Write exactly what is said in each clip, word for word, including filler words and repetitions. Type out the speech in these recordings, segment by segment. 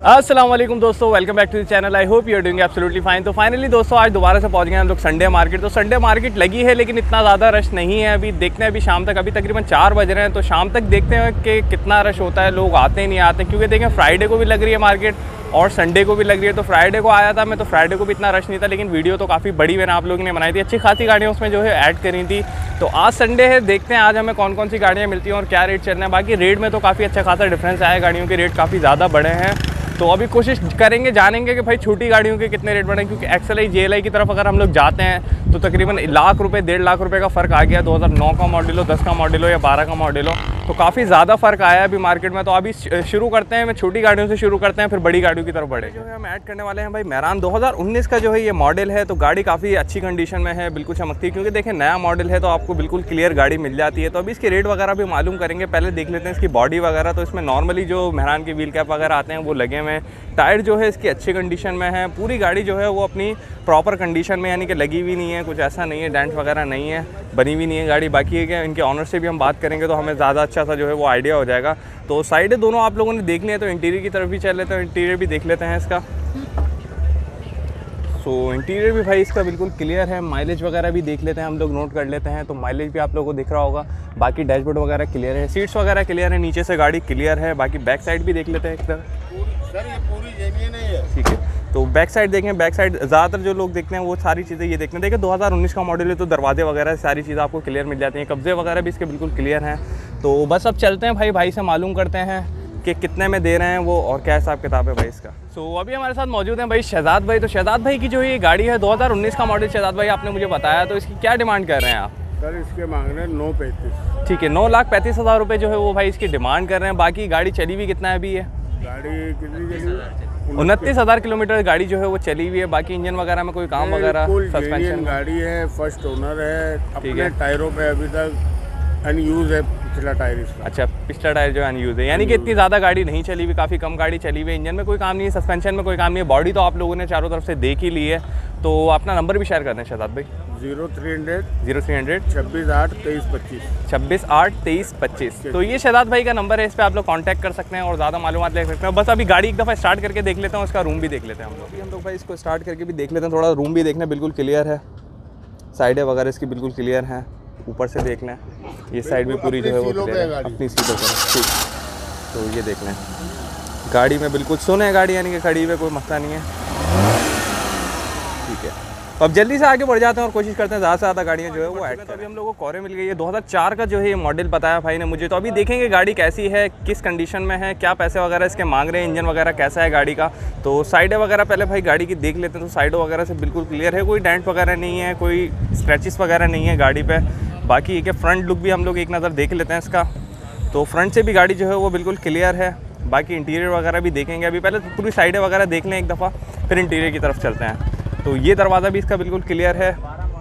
अस्सलाम वालेकुम दोस्तों, welcome back to the channel. I hope you are doing absolutely fine. तो फाइनली दोस्तों आज दोबारा से पहुंच गए हम लोग संडे मार्केट। तो संडे मार्केट लगी है लेकिन इतना ज़्यादा रश नहीं है। अभी देखते हैं, अभी शाम तक, अभी तकरीबन चार बज रहे हैं, तो शाम तक देखते हैं कि कितना रश होता है, लोग आते हैं नहीं आते हैं। क्योंकि देखें फ्राइडे को भी लग रही है मार्केट और संडे को भी लग रही है। तो फ्राइडे को आया था मैं, तो फ्राइडे को भी इतना रश नहीं था, लेकिन वीडियो तो काफ़ी बड़ी मैंने आप लोगों ने बनाई थी, अच्छी खासी गाड़ियाँ उसमें जो है ऐड करी थी। तो आज संडे है, देखते हैं आज हमें कौन कौन सी गाड़ियाँ मिलती हैं और क्या रेट चल रहे हैं। बाकी रेट में तो काफ़ी अच्छा खासा डिफरेंस आया, गाड़ियों के रेट काफ़ी ज़्यादा बढ़े हैं। तो अभी कोशिश करेंगे, जानेंगे कि भाई छोटी गाड़ियों के कितने रेट बढ़े, क्योंकि X L I J L I की तरफ अगर हम लोग जाते हैं तो तकरीबन लाख रुपए डेढ़ लाख रुपए का फ़र्क आ गया। दो हज़ार नौ का मॉडल हो, दस का मॉडल हो या बारह का मॉडल हो, तो काफ़ी ज़्यादा फ़र्क आया है अभी मार्केट में। तो अभी शुरू करते हैं, मैं छोटी गाड़ियों से शुरू करते हैं, फिर बड़ी गाड़ियों की तरफ बढ़े। जो है हम ऐड करने वाले हैं भाई मेहरान दो हज़ार उन्नीस का जो है ये मॉडल है। तो गाड़ी काफ़ी अच्छी कंडीशन में है, बिल्कुल चमकती है, क्योंकि देखें नया मॉडल है तो आपको बिल्कुल क्लियर गाड़ी मिल जाती है। तो अभी इसके रेट वगैरह भी मालूम करेंगे। पहले देख लेते हैं इसकी बॉडी वगैरह। तो इसमें नॉर्मली जो मेहरान के व्हील कैप वगैरह आते हैं वो लगे हुए हैं। टायर जो है इसकी अच्छी कंडीशन में है। पूरी गाड़ी जो है वो अपनी प्रॉपर कंडीशन में, यानी कि लगी हुई नहीं है, कुछ ऐसा नहीं है, डेंट वगैरह नहीं है, बनी हुई नहीं है गाड़ी। बाकी है कि इनके ऑनर से भी हम बात करेंगे तो हमें ज़्यादा अच्छा सा जो है वो आइडिया हो जाएगा। तो साइडें दोनों आप लोगों ने देख ली है, तो इंटीरियर की तरफ भी चल लेते हैं, इंटीरियर भी देख लेते हैं इसका। सो so, इंटीरियर भी भाई इसका बिल्कुल क्लियर है। माइलेज वगैरह भी देख लेते हैं, हम लोग नोट कर लेते हैं। तो माइलेज भी आप लोगों को दिख रहा होगा। बाकी डैशबोर्ड वगैरह क्लियर है, सीट्स वगैरह क्लियर है, नीचे से गाड़ी क्लियर है। बाकी बैक साइड भी देख लेते हैं एक तरह। सर ये पूरी जेन्युइन है। ठीक है, तो बैक साइड देखें, बैक साइड ज़्यादातर जो लोग देखते हैं वो सारी चीज़ें ये देखते हैं। देखिए दो हज़ार उन्नीस का मॉडल है तो दरवाजे वगैरह सारी चीज़ें आपको क्लियर मिल जाती हैं। कब्जे वगैरह भी इसके बिल्कुल क्लियर हैं। तो बस अब चलते हैं भाई, भाई से मालूम करते हैं कि कितने में दे रहे हैं वो और क्या हिसाब किताब है भाई इसका। सो so, अभी हमारे साथ मौजूद हैं भाई शहजाद भाई। तो शहजाद भाई की जो ये गाड़ी है दो हज़ार उन्नीस का मॉडल, शहजाद भाई आपने मुझे बताया, तो इसकी क्या डिमांड कर रहे हैं आप? सर इसके मांग रहे हैं नौ पैंतीस। ठीक है, नौ लाख पैंतीस हज़ार रुपये जो है वो भाई इसकी डिमांड कर रहे हैं। बाकी गाड़ी चली हुई कितना अभी है? गाड़ी कितनी चली? उनतीस हज़ार किलोमीटर गाड़ी जो है वो चली हुई है। बाकी इंजन वगैरह में कोई काम वगैरह, सस्पेंशन गाड़ी है, फर्स्ट ओनर है, अपने टायरों पे अभी तक अनयूज है पिछला टायर इसका। अच्छा, पिछला टायर जो अनयूज है, यानी कि इतनी ज़्यादा गाड़ी नहीं चली हुई, काफ़ी कम गाड़ी चली हुई है। इंजन में कोई काम नहीं है, सस्पेंशन में कोई काम नहीं है। बॉडी तो आप लोगों ने चारों तरफ से देख ही ली है। तो अपना नंबर भी शेयर करते हैं शहजाद भाई। Zero three hundred zero three hundred छब्बीस आठ तेईस पच्चीस छब्बीस आठ तेईस पच्चीस तो ये शहजाद भाई का नंबर है, इस पर आप लोग कांटेक्ट कर सकते हैं और ज़्यादा मालूमात ले सकते हैं। बस अभी गाड़ी एक दफ़ा स्टार्ट करके देख लेते हैं, उसका रूम भी देख लेते हैं हम लोग। हम लोग भाई इसको स्टार्ट करके भी देख लेते हैं, थोड़ा रूम भी देखना, बिल्कुल क्लियर है। साइडें वगैरह इसकी बिल्कुल क्लियर हैं, ऊपर से देख लें, ये साइड भी पूरी जो है वो क्लियर है, अपनी सीटों पर। ठीक, तो ये देख लें, गाड़ी में बिल्कुल सोने है गाड़ी, यानी कि खड़ी हुई, कोई मसला नहीं है। ठीक है, अब जल्दी से आगे बढ़ जाते हैं और कोशिश करते हैं ज़्यादा से ज़्यादा गाड़ियाँ जो है वो ऐड करें। अभी हम लोगों को कोरे मिल गई है, दो हज़ार चार का जो है ये मॉडल बताया भाई ने मुझे। तो अभी देखेंगे गाड़ी कैसी है, किस कंडीशन में है, क्या पैसे वगैरह इसके मांग रहे हैं, इंजन वगैरह कैसा है गाड़ी का। तो साइडें वगैरह पहले भाई गाड़ी की देख लेते हैं। तो साइडों वगैरह से बिल्कुल क्लियर है, कोई डेंट वगैरह नहीं है, कोई स्क्रैचेस वगैरह नहीं है गाड़ी पर। बाकी एक फ्रंट लुक भी हम लोग एक नज़र देख लेते हैं इसका। तो फ्रंट से भी गाड़ी जो है वो बिल्कुल क्लियर है। बाकी इंटीरियर वगैरह भी देखेंगे, अभी पहले पूरी साइडें वगैरह देख लें एक दफ़ा, फिर इंटीरियर की तरफ चलते हैं। तो ये दरवाज़ा भी इसका बिल्कुल क्लियर है।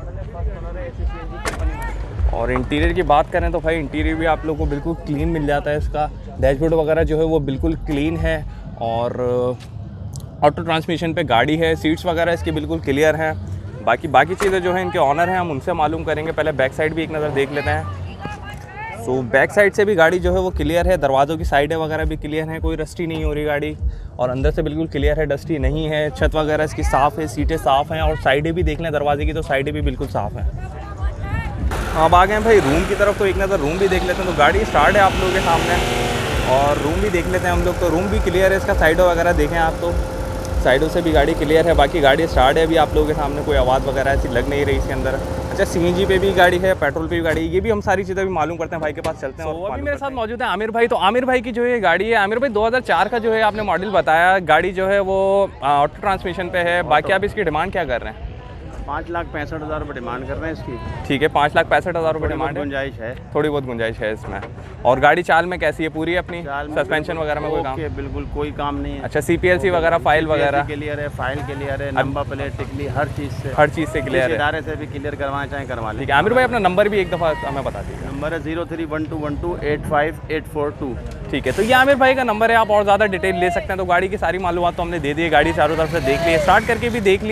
और इंटीरियर की बात करें तो भाई इंटीरियर भी आप लोगों को बिल्कुल क्लीन मिल जाता है इसका। डैशबोर्ड वगैरह जो है वो बिल्कुल क्लीन है और ऑटो ट्रांसमिशन पे गाड़ी है। सीट्स वगैरह इसकी बिल्कुल क्लियर हैं। बाकी बाकी चीज़ें जो है इनके ऑनर हैं, हम उनसे मालूम करेंगे। पहले बैक साइड भी एक नज़र देख लेते हैं। सो so, बैक साइड से भी गाड़ी जो है वो क्लियर है, दरवाज़ों की साइडें वगैरह भी क्लियर हैं, कोई रस्टी नहीं हो रही गाड़ी। और अंदर से बिल्कुल क्लियर है, डस्टी नहीं है। छत वगैरह इसकी साफ़ है, सीटें साफ़ हैं और साइडें भी देख लें दरवाजे की, तो साइडें भी बिल्कुल साफ़ हैं। अब आ गए हैं भाई रूम की तरफ, तो एक नज़र रूम भी देख लेते हैं। तो गाड़ी स्टार्ट है आप लोगों के सामने और रूम भी देख लेते हैं हम लोग। तो रूम भी क्लियर है इसका, साइडों वगैरह देखें आप, तो साइडों से भी गाड़ी क्लियर है। बाकी गाड़ी स्टार्ट है अभी आप लोगों के सामने, कोई आवाज़ वगैरह ऐसी लग नहीं रही इसके अंदर। अच्छा, सीएनजी पे भी गाड़ी है, पेट्रोल पे भी गाड़ी है, ये भी हम सारी चीज़ें भी मालूम करते हैं भाई के पास चलते हैं। so, और अभी मेरे साथ मौजूद है आमिर भाई। तो आमिर भाई की जो है गाड़ी है, आमिर भाई दो हज़ार चार का जो है आपने मॉडल बताया, गाड़ी जो है वो ऑटो ट्रांसमिशन पे है। बाकी आप इसकी डिमांड क्या कर रहे हैं? पाँच लाख पैंसठ हज़ार रुपये डिमांड कर रहे हैं इसकी। ठीक है, पाँच लाख पैंसठ हज़ार रुपये डिमांड है, गुंजाइश है, थोड़ी बहुत गुंजाइश है इसमें। और गाड़ी चाल में कैसी है, पूरी अपनी सस्पेंशन वगैरह में कोई काम? बिल्कुल कोई काम नहीं है। अच्छा, सीपीएलसी वगैरह फाइल वगैरह क्लियर है, फाइल क्लियर है, नंबर प्लेट टिकली, हर चीज़ से हर चीज़ से क्लियर है। इदारे से भी क्लियर करवाना चाहें करवा लें। ठीक है आमिर भाई, अपना नंबर भी एक दफ़ा हमें बता दीजिए। नंबर है zero three one two one two eight five eight four two. ठीक है, तो ये आमिर भाई का नंबर है, आप और ज़्यादा डिटेल ले सकते हैं। तो गाड़ी की सारी मालूमात तो हमने दे दी है, गाड़ी चारों तरफ से देख ली है, स्टार्ट करके भी देख ली है।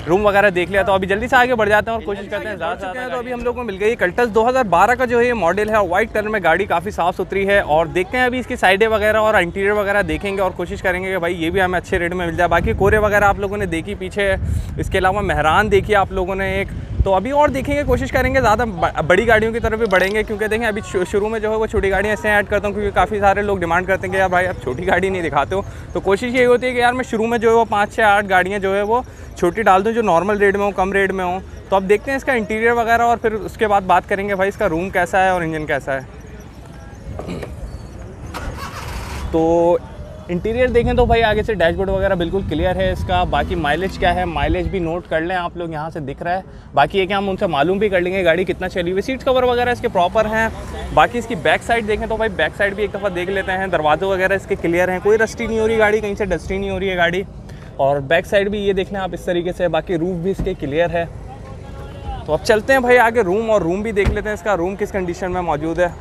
रूम वगैरह देख लिया। तो अभी जल्दी से आगे बढ़ जाते हैं और कोशिश करते हैं ज़्यादा से ज़्यादा। तो अभी हम लोग को मिल गई कल्टस दो हज़ार बारह का जो है ये मॉडल है, व्हाइट कलर में गाड़ी काफ़ी साफ़ सुथरी है। और देखते हैं अभी इसकी साइडें वगैरह और इंटीरियर वगैरह देखेंगे और कोशिश करेंगे कि भाई ये भी हमें अच्छे रेट में मिल जाए। बाकी कोरे वगैरह आप लोगों ने देखी पीछे, इसके अलावा मेहरान देखी आप लोगों ने एक। तो अभी और देखेंगे, कोशिश करेंगे ज़्यादा बड़ी गाड़ियों की तरफ भी बढ़ेंगे, क्योंकि देखें अभी शुरू में जो है वो छोटी गाड़ियाँ ऐसे ऐड करता हूँ, क्योंकि काफ़ी सारे लोग डिमांड करते हैं कि यार भाई आप छोटी गाड़ी नहीं दिखाते हो। तो कोशिश यही होती है कि यार मैं शुरू में जो है वो पाँच छः आठ गाड़ियाँ जो है वो छोटी डाल दूँ, जो नॉर्मल रेट में हो, कम रेट में हो। तो अब देखते हैं इसका इंटीरियर वगैरह और फिर उसके बाद बात करेंगे भाई इसका रूम कैसा है और इंजन कैसा है। तो इंटीरियर देखें तो भाई आगे से डैशबोर्ड वगैरह बिल्कुल क्लियर है इसका। बाकी माइलेज क्या है, माइलेज भी नोट कर लें आप लोग, यहाँ से दिख रहा है। बाकी ये कि हम उनसे मालूम भी कर लेंगे गाड़ी कितना चली हुई। सीट कवर वगैरह इसके प्रॉपर हैं। बाकी इसकी बैक साइड देखें तो भाई बैक साइड भी एक दफ़ा देख लेते हैं। दरवाजे वगैरह इसके क्लियर हैं, कोई रस्टी नहीं हो रही गाड़ी, कहीं से डस्टी नहीं हो रही है गाड़ी। और बैक साइड भी ये देख लें आप इस तरीके से। बाकी रूफ भी इसके क्लियर है। तो अब चलते हैं भाई आगे रूम, और रूम भी देख लेते हैं इसका रूम किस कंडीशन में मौजूद है।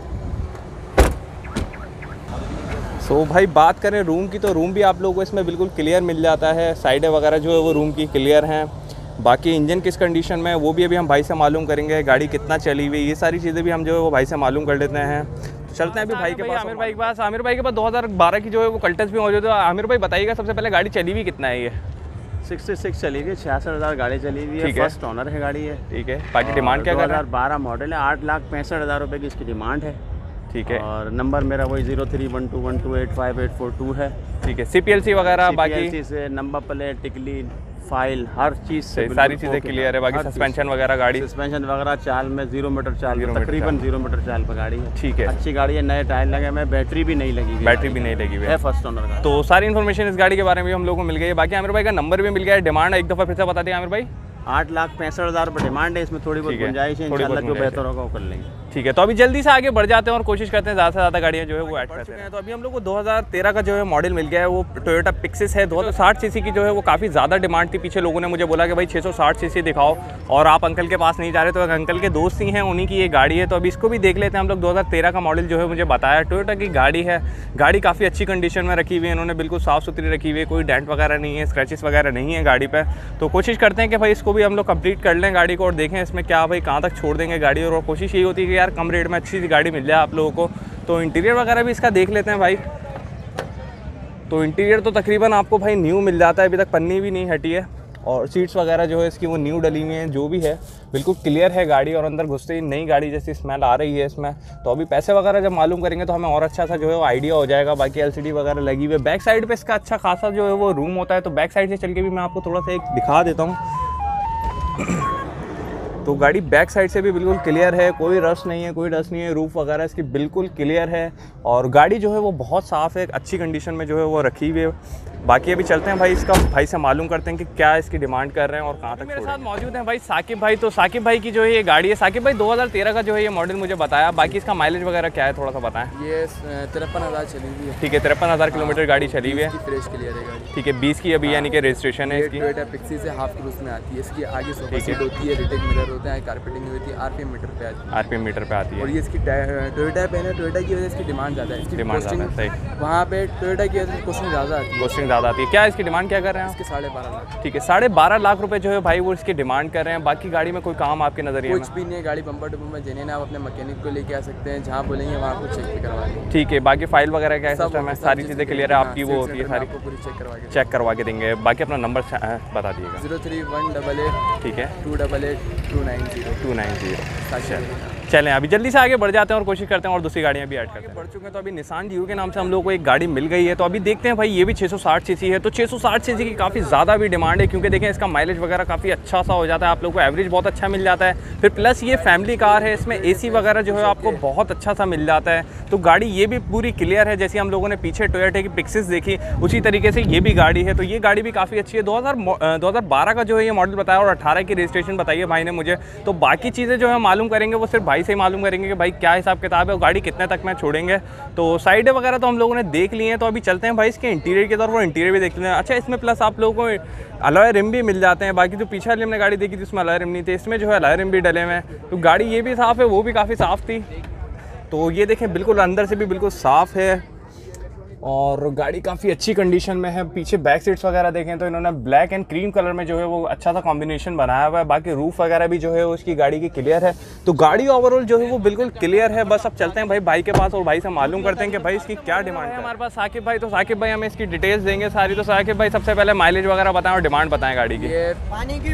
तो भाई बात करें रूम की, तो रूम भी आप लोगों को इसमें बिल्कुल क्लियर मिल जाता है। साइडें वगैरह जो है वो रूम की क्लियर हैं। बाकी इंजन किस कंडीशन में है वो भी अभी हम भाई से मालूम करेंगे, गाड़ी कितना चली हुई, ये सारी चीज़ें भी हम जो है वो भाई से मालूम कर लेते हैं। तो चलते हैं अभी भाई के पास, आमिर भाई के पास। आमिर भाई के पास दो हज़ार बारह की जो है वो कल्टस भी मौजूद है। आमिर भाई बताइएगा सबसे पहले गाड़ी चली हुई कितना है ये? सिक्सटी सिक्स चली हुई, छियासठ हज़ार गाड़ी चली हुई है, फर्स्ट ओनर है गाड़ी है। ठीक है। बाकी डिमांड क्या कर रहा है? दो हज़ार बारह मॉडल है, आठ लाख पैंसठ हज़ार रुपये की इसकी डिमांड है। ठीक है। और नंबर मेरा वही zero three one two one two eight five eight four two है। ठीक है। सी पी एल सी वगैरह बाकी से नंबर प्लेट, टिकली, फाइल, हर चीज़ से सारी चीज़ें क्लियर है। बाकी सस्पेंशन वगैरह गाड़ी सस्पेंशन वगैरह चाल में जीरो मीटर चाल, तकरीबन जीरो मीटर चाल पर गाड़ी है। ठीक है। अच्छी गाड़ी है, नए टायर लगे हुए, बैटरी भी नहीं लगी हुई, बैटरी भी नहीं लगी हुई है, फर्स्ट ओनर का। तो सारी इन्फॉर्मेशन इस गाड़ी के बारे में भी हम लोगों को मिल गई है। बाकी आमिर भाई का नंबर भी मिल गया है। डिमांड एक दफ़ा फिर से बता दें आमिर भाई। आठ लाख पैंसठ हज़ार रुपये डिमांड है, इसमें थोड़ी बहुत गुंजाइश है, इंशाल्लाह जो बेहतर होगा वो कर लेंगे। ठीक है। तो अभी जल्दी से आगे बढ़ जाते हैं और कोशिश करते हैं ज़्यादा से ज़्यादा गाड़ियाँ जो है वो ऐड करते हैं। तो अभी हम लोग को दो हज़ार तेरह का जो है मॉडल मिल गया है, वो टोयोटा पिक्सिस है। दो हज़ार साठ सीसी की जो है वो काफ़ी ज़्यादा डिमांड थी। पीछे लोगों ने मुझे बोला कि भाई छः सौ साठ सीसी दिखाओ, और आप अंकल के पास नहीं जा रहे, तो एक अंकल के दोस्त ही हैं, उन्हीं की ये गाड़ी है। तो अभी इसको भी देख लेते हैं हम लोग। दो हज़ार तेरह का मॉडल जो है मुझे बताया, टोयोटा की गाड़ी है। गाड़ी काफ़ी अच्छी कंडीशन में रखी हुई है इन्होंने, बिल्कुल साफ़ सुथरी रखी हुई है, कोई डेंट वगैरह नहीं है, स्क्रैचेस वगैरह नहीं है गाड़ी पर। तो कोशिश करते हैं कि भाई इसको भी हम लोग कंप्लीट कर लें गाड़ी को, और देखें इसमें क्या भाई कहाँ तक छोड़ देंगे गाड़ी। और कोशिश यही होती है कि यार कम रेट में अच्छी सी गाड़ी मिल जाए आप लोगों को। तो इंटीरियर वगैरह भी इसका देख लेते हैं भाई। तो इंटीरियर तो तकरीबन आपको भाई न्यू मिल जाता है, अभी तक पन्नी भी नहीं हटी है। और सीट्स वगैरह जो है इसकी वो न्यू डली हुई हैं, जो भी है बिल्कुल क्लियर है गाड़ी। और अंदर घुसते ही नई गाड़ी जैसी स्मेल आ रही है इसमें। तो अभी पैसे वगैरह जब मालूम करेंगे तो हमें और अच्छा सा जो है वो आइडिया हो जाएगा। बाकी एलसीडी वगैरह लगी हुई है। बैक साइड पे इसका अच्छा खासा जो है वो रूम होता है। तो बैक साइड से चल के भी मैं आपको थोड़ा सा एक दिखा देता हूँ। तो गाड़ी बैक साइड से भी बिल्कुल क्लियर है, कोई रश नहीं है, कोई डस्ट नहीं है। रूफ वगैरह इसकी बिल्कुल क्लियर है, और गाड़ी जो है वो बहुत साफ़ है, अच्छी कंडीशन में जो है वो रखी हुई है। बाकी अभी चलते हैं भाई, इसका भाई से मालूम करते हैं कि क्या इसकी डिमांड कर रहे हैं और कहाँ तक। मेरे साथ मौजूद हैं भाई साकिब भाई। तो साकिब भाई की जो है ये गाड़ी है, साकिब भाई दो हज़ार तेरह का जो है ये मॉडल मुझे बताया। बाकी इसका माइलेज वगैरह क्या है थोड़ा सा बताएं। ये तिरपन हज़ार चली हुई है। ठीक है। तिरपन हज़ार किलोमीटर गाड़ी चली हुई है, फ्रेश क्लियर है गाड़ी। ठीक है। बीस की अभी यानी कि रजिस्ट्रेशन है इसकी। टोयोटा पिक्सी से हाफ क्रूज में आती है। इसकी आगे सोफा सीट होती है, रिटेक मिरर होते हैं, कारपेटिंग होती है, आरपीएम मीटर पे आती है। आरपीएम मीटर पे आती है। और ये इसकी टोयोटा पे है, टोयोटा की वजह से इसकी डिमांड ज़्यादा है। इसकी डिमांड ज़्यादा है, सही। वहाँ पे टोयोटा की वजह से कॉस्टिंग ज़्यादा आती है। कॉस्टिंग ज़्यादा आती है। क्या इसकी डिमांड क्या कर रहे हैं? इसके साढ़े बारह लाख। ठीक है। साढ़े बारह लाख रुपए जो है भाई वो इसकी डिमांड कर रहे हैं। बाकी गाड़ी में कोई काम आपके नज़रिए में? कुछ भी नहीं है, गाड़ी बम्पर टू बम्पर जेन्युइन है। आप अपने मैकेनिक को लेके आ सकते हैं, जहाँ बोलेंगे वहाँ आपको चेक भी करवा देंगे। ठीक है। बाकी फाइल वगैरह क्या सिस्टम है? सारी चीज़ें क्लियर है आपकी, वो होती है सारी, पूरी चेक करवा के चेक करवा के देंगे। बाकी अपना नंबर बता दीजिएगा। Zero three one double eight ठीक है, two double eight two nine zero two nine zero. चलें अभी जल्दी से आगे बढ़ जाते हैं और कोशिश करते हैं और दूसरी गाड़ियाँ भी ऐड करते हैं। बढ़ चुके हैं तो अभी निसान ड्यू के नाम से हम लोग को एक गाड़ी मिल गई है। तो अभी देखते हैं भाई, ये भी छः सौ साठ सीसी है। तो छः सौ साठ सीसी की काफ़ी ज़्यादा भी डिमांड है, क्योंकि देखें इसका माइलेज वगैरह काफ़ी अच्छा सा हो जाता है, आप लोग को एवरेज बहुत अच्छा मिल जाता है। फिर प्लस ये फैमिली कार है, इसमें एसी वगैरह जो है आपको बहुत अच्छा सा मिल जाता है। तो गाड़ी ये भी पूरी क्लियर है, जैसे हम लोगों ने पीछे टोयोटा की पिक्सिस देखी उसी तरीके से ये भी गाड़ी है। तो ये गाड़ी भी काफ़ी अच्छी है। दो हज़ार बारह का जो है ये मॉडल बताया और अठारह की रजिस्ट्रेशन बताइए भाई ने मुझे। तो बाकी चीज़ें जो है मालूम करेंगे वो सिर्फ भाई से ही मालूम करेंगे कि भाई क्या हिसाब किताब है और गाड़ी कितने तक में छोड़ेंगे। तो साइड वगैरह तो हम लोगों ने देख लिए हैं। तो अभी चलते हैं भाई इसके इंटीरियर की तरफ और इंटीरियर भी देख लेते हैं। अच्छा, इसमें प्लस आप लोगों को अलॉय रिम भी मिल जाते हैं। बाकी जो पीछे वाली हमने गाड़ी देखी थी उसमें अलॉय रिम नहीं थे, इसमें जो है अलॉय रिम भी डले हुए हैं। तो गाड़ी ये भी साफ़ है, वो भी काफ़ी साफ़ थी। तो ये देखें बिल्कुल अंदर से भी बिल्कुल साफ़ है। और गाड़ी काफ़ी अच्छी कंडीशन में है। पीछे बैक सीट्स वगैरह देखें तो इन्होंने ब्लैक एंड क्रीम कलर में जो है वो अच्छा सा कॉम्बिनेशन बनाया हुआ है। बाकी रूफ वगैरह भी जो है उसकी गाड़ी की क्लियर है। तो गाड़ी ओवरऑल जो है वो बिल्कुल क्लियर है। बस अब चलते हैं भाई भाई के पास और भाई से मालूम करते हैं कि भाई इसकी क्या डिमांड है। हमारे पास साकिब भाई, तो साकिब भाई हमें इसकी डिटेल्स देंगे सारी। तो साकिब भाई सबसे पहले माइलेज वगैरह बताएं और डिमांड बताएं गाड़ी की। ये पानी की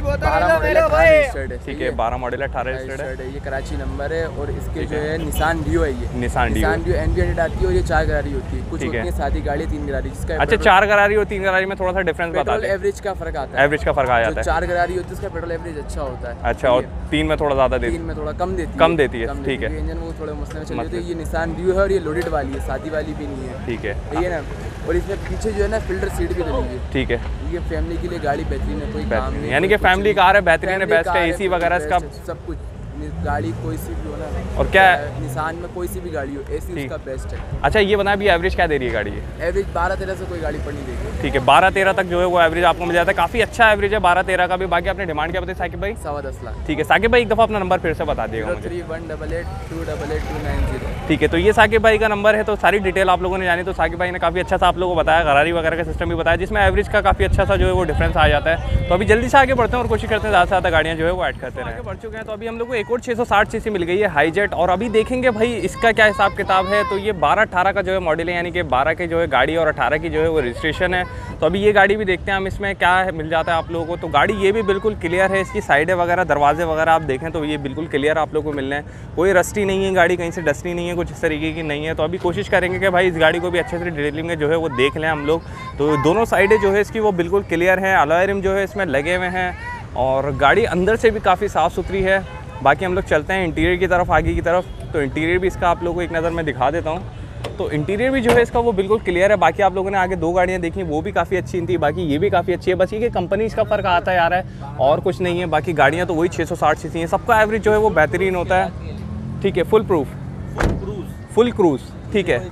बोतल ठीक है, बारह मॉडल है, अठारह है, है। ये कराची नंबर है और इसके जो है निसान डियो है। ये निसान डियो निसान डियो एन बी हंड्रेड आती है और ये चार गरारी होती है। कुछ ठीक है। होती है सादी गाड़ी, तीन गरारी, जिसका अच्छा, चार गरारी और तीन गरारी में थोड़ा सा डिफरेंस बता पेट्रोल दें। एवरेज का फर्क आता है। एवरेज का फर्क आ जो जाता है। चार गरारी होती है उसका पेट्रोल एवरेज अच्छा होता है। अच्छा, और तीन में थोड़ा ज़्यादा देती तीन में थोड़ा कम देती है। कम देती है, ठीक है। इंजन वो थोड़ा मसले में चल रही है। ये निसान डियो है और ये लोडेड वाली है, सादी वाली भी नहीं है। ठीक है, ये ना, और इसमें पीछे जो है ना फिल्टर सीट भी लगी है। ठीक है। ये फैमिली के लिए गाड़ी बेहतरीन है, कोई काम नहीं, यानी कि फैमिली कार है, बेहतरीन है, बेस्ट है। एसी वगैरह इसका सब कुछ, गाड़ी कोई सी भी हो ना। और क्या निसान में कोई सी भी गाड़ी हो, एसी उसका बेस्ट है। अच्छा, ये बताएं अभी एवरेज क्या दे रही है गाड़ी? एवरेज बारह तेरह से कोई गाड़ी पड़ नहीं देगी। ठीक है, बारह तेरह तक जो है वो एवरेज आपको मिल जाता है। काफ़ी अच्छा एवरेज है बारह तेरह का भी। बाकी आपने डिमांड क्या बताई साकिब भाई? सवा दस लाख। ठीक है साकिब भाई, एक दफ़ा अपना नंबर फिर से बता दिएगा मुझे। Three one double eight two double eight two nine zero. ठीक है, तो ये साकिब भाई का नंबर है। तो सारी डिटेल आप लोगों ने जानी। तो साकिब भाई ने काफ़ी अच्छा सा आप लोगों को बताया, गरारी वगैरह का सिस्टम भी बताया, जिसमें एवरेज का काफ़ी अच्छा सा जो है वो डिफरेंस आ जाता है। तो अभी जल्दी से आगे बढ़ते हैं और कोशिश करते हैं ज़्यादा से ज़्यादा गाड़ियाँ जो है वो ऐड करते हैं। आगे बढ़ चुके हैं। तो अभी हम लोग को एक और छः सौ साठ सी सी मिल गई है, हाईजेट। और अभी देखेंगे भाई इसका क्या हिसाब किताब है। तो ये बारह अठारह का जो है मॉडल है, यानी कि बारह के जो है गाड़ी और अठारह की जो है वो रजिस्ट्रेशन है। तो अभी ये गाड़ी भी देखते हैं हम, इसमें क्या है मिल जाता है आप लोगों को। तो गाड़ी ये भी बिल्कुल क्लियर है। इसकी साइडें वगैरह, दरवाजे वगैरह आप देखें तो ये बिल्कुल क्लियर आप लोगों को मिलने हैं। कोई रस्टी नहीं है गाड़ी, कहीं से डस्टी नहीं है, कुछ इस तरीके की नहीं है। तो अभी कोशिश करेंगे कि भाई इस गाड़ी को भी अच्छे से डिटेलिंग में जो है वो देख लें हम लोग। तो दोनों साइडें जो है इसकी वो बिल्कुल क्लियर हैं। अलॉय रिम जो है इसमें लगे हुए हैं और गाड़ी अंदर से भी काफ़ी साफ़ सुथरी है। बाकी हम लोग चलते हैं इंटीरियर की तरफ, आगे की तरफ। तो इंटीरियर भी इसका आप लोगों को एक नज़र में दिखा देता हूँ। तो इंटीरियर भी जो है इसका वो बिल्कुल क्लियर है। बाकी आप लोगों ने आगे दो गाड़ियाँ देखी, वो भी काफ़ी अच्छी थी। बाकी ये भी काफ़ी अच्छी है। बस ये कि कंपनी इसका फ़र्क आता है यार है, और कुछ नहीं है। बाकी गाड़ियाँ तो वही छः सौ साठ सी सी हैं। सबका एवरेज जो है वो बेहतरीन होता है। ठीक है, फुल प्रूफ, फुल क्रूज। ठीक है,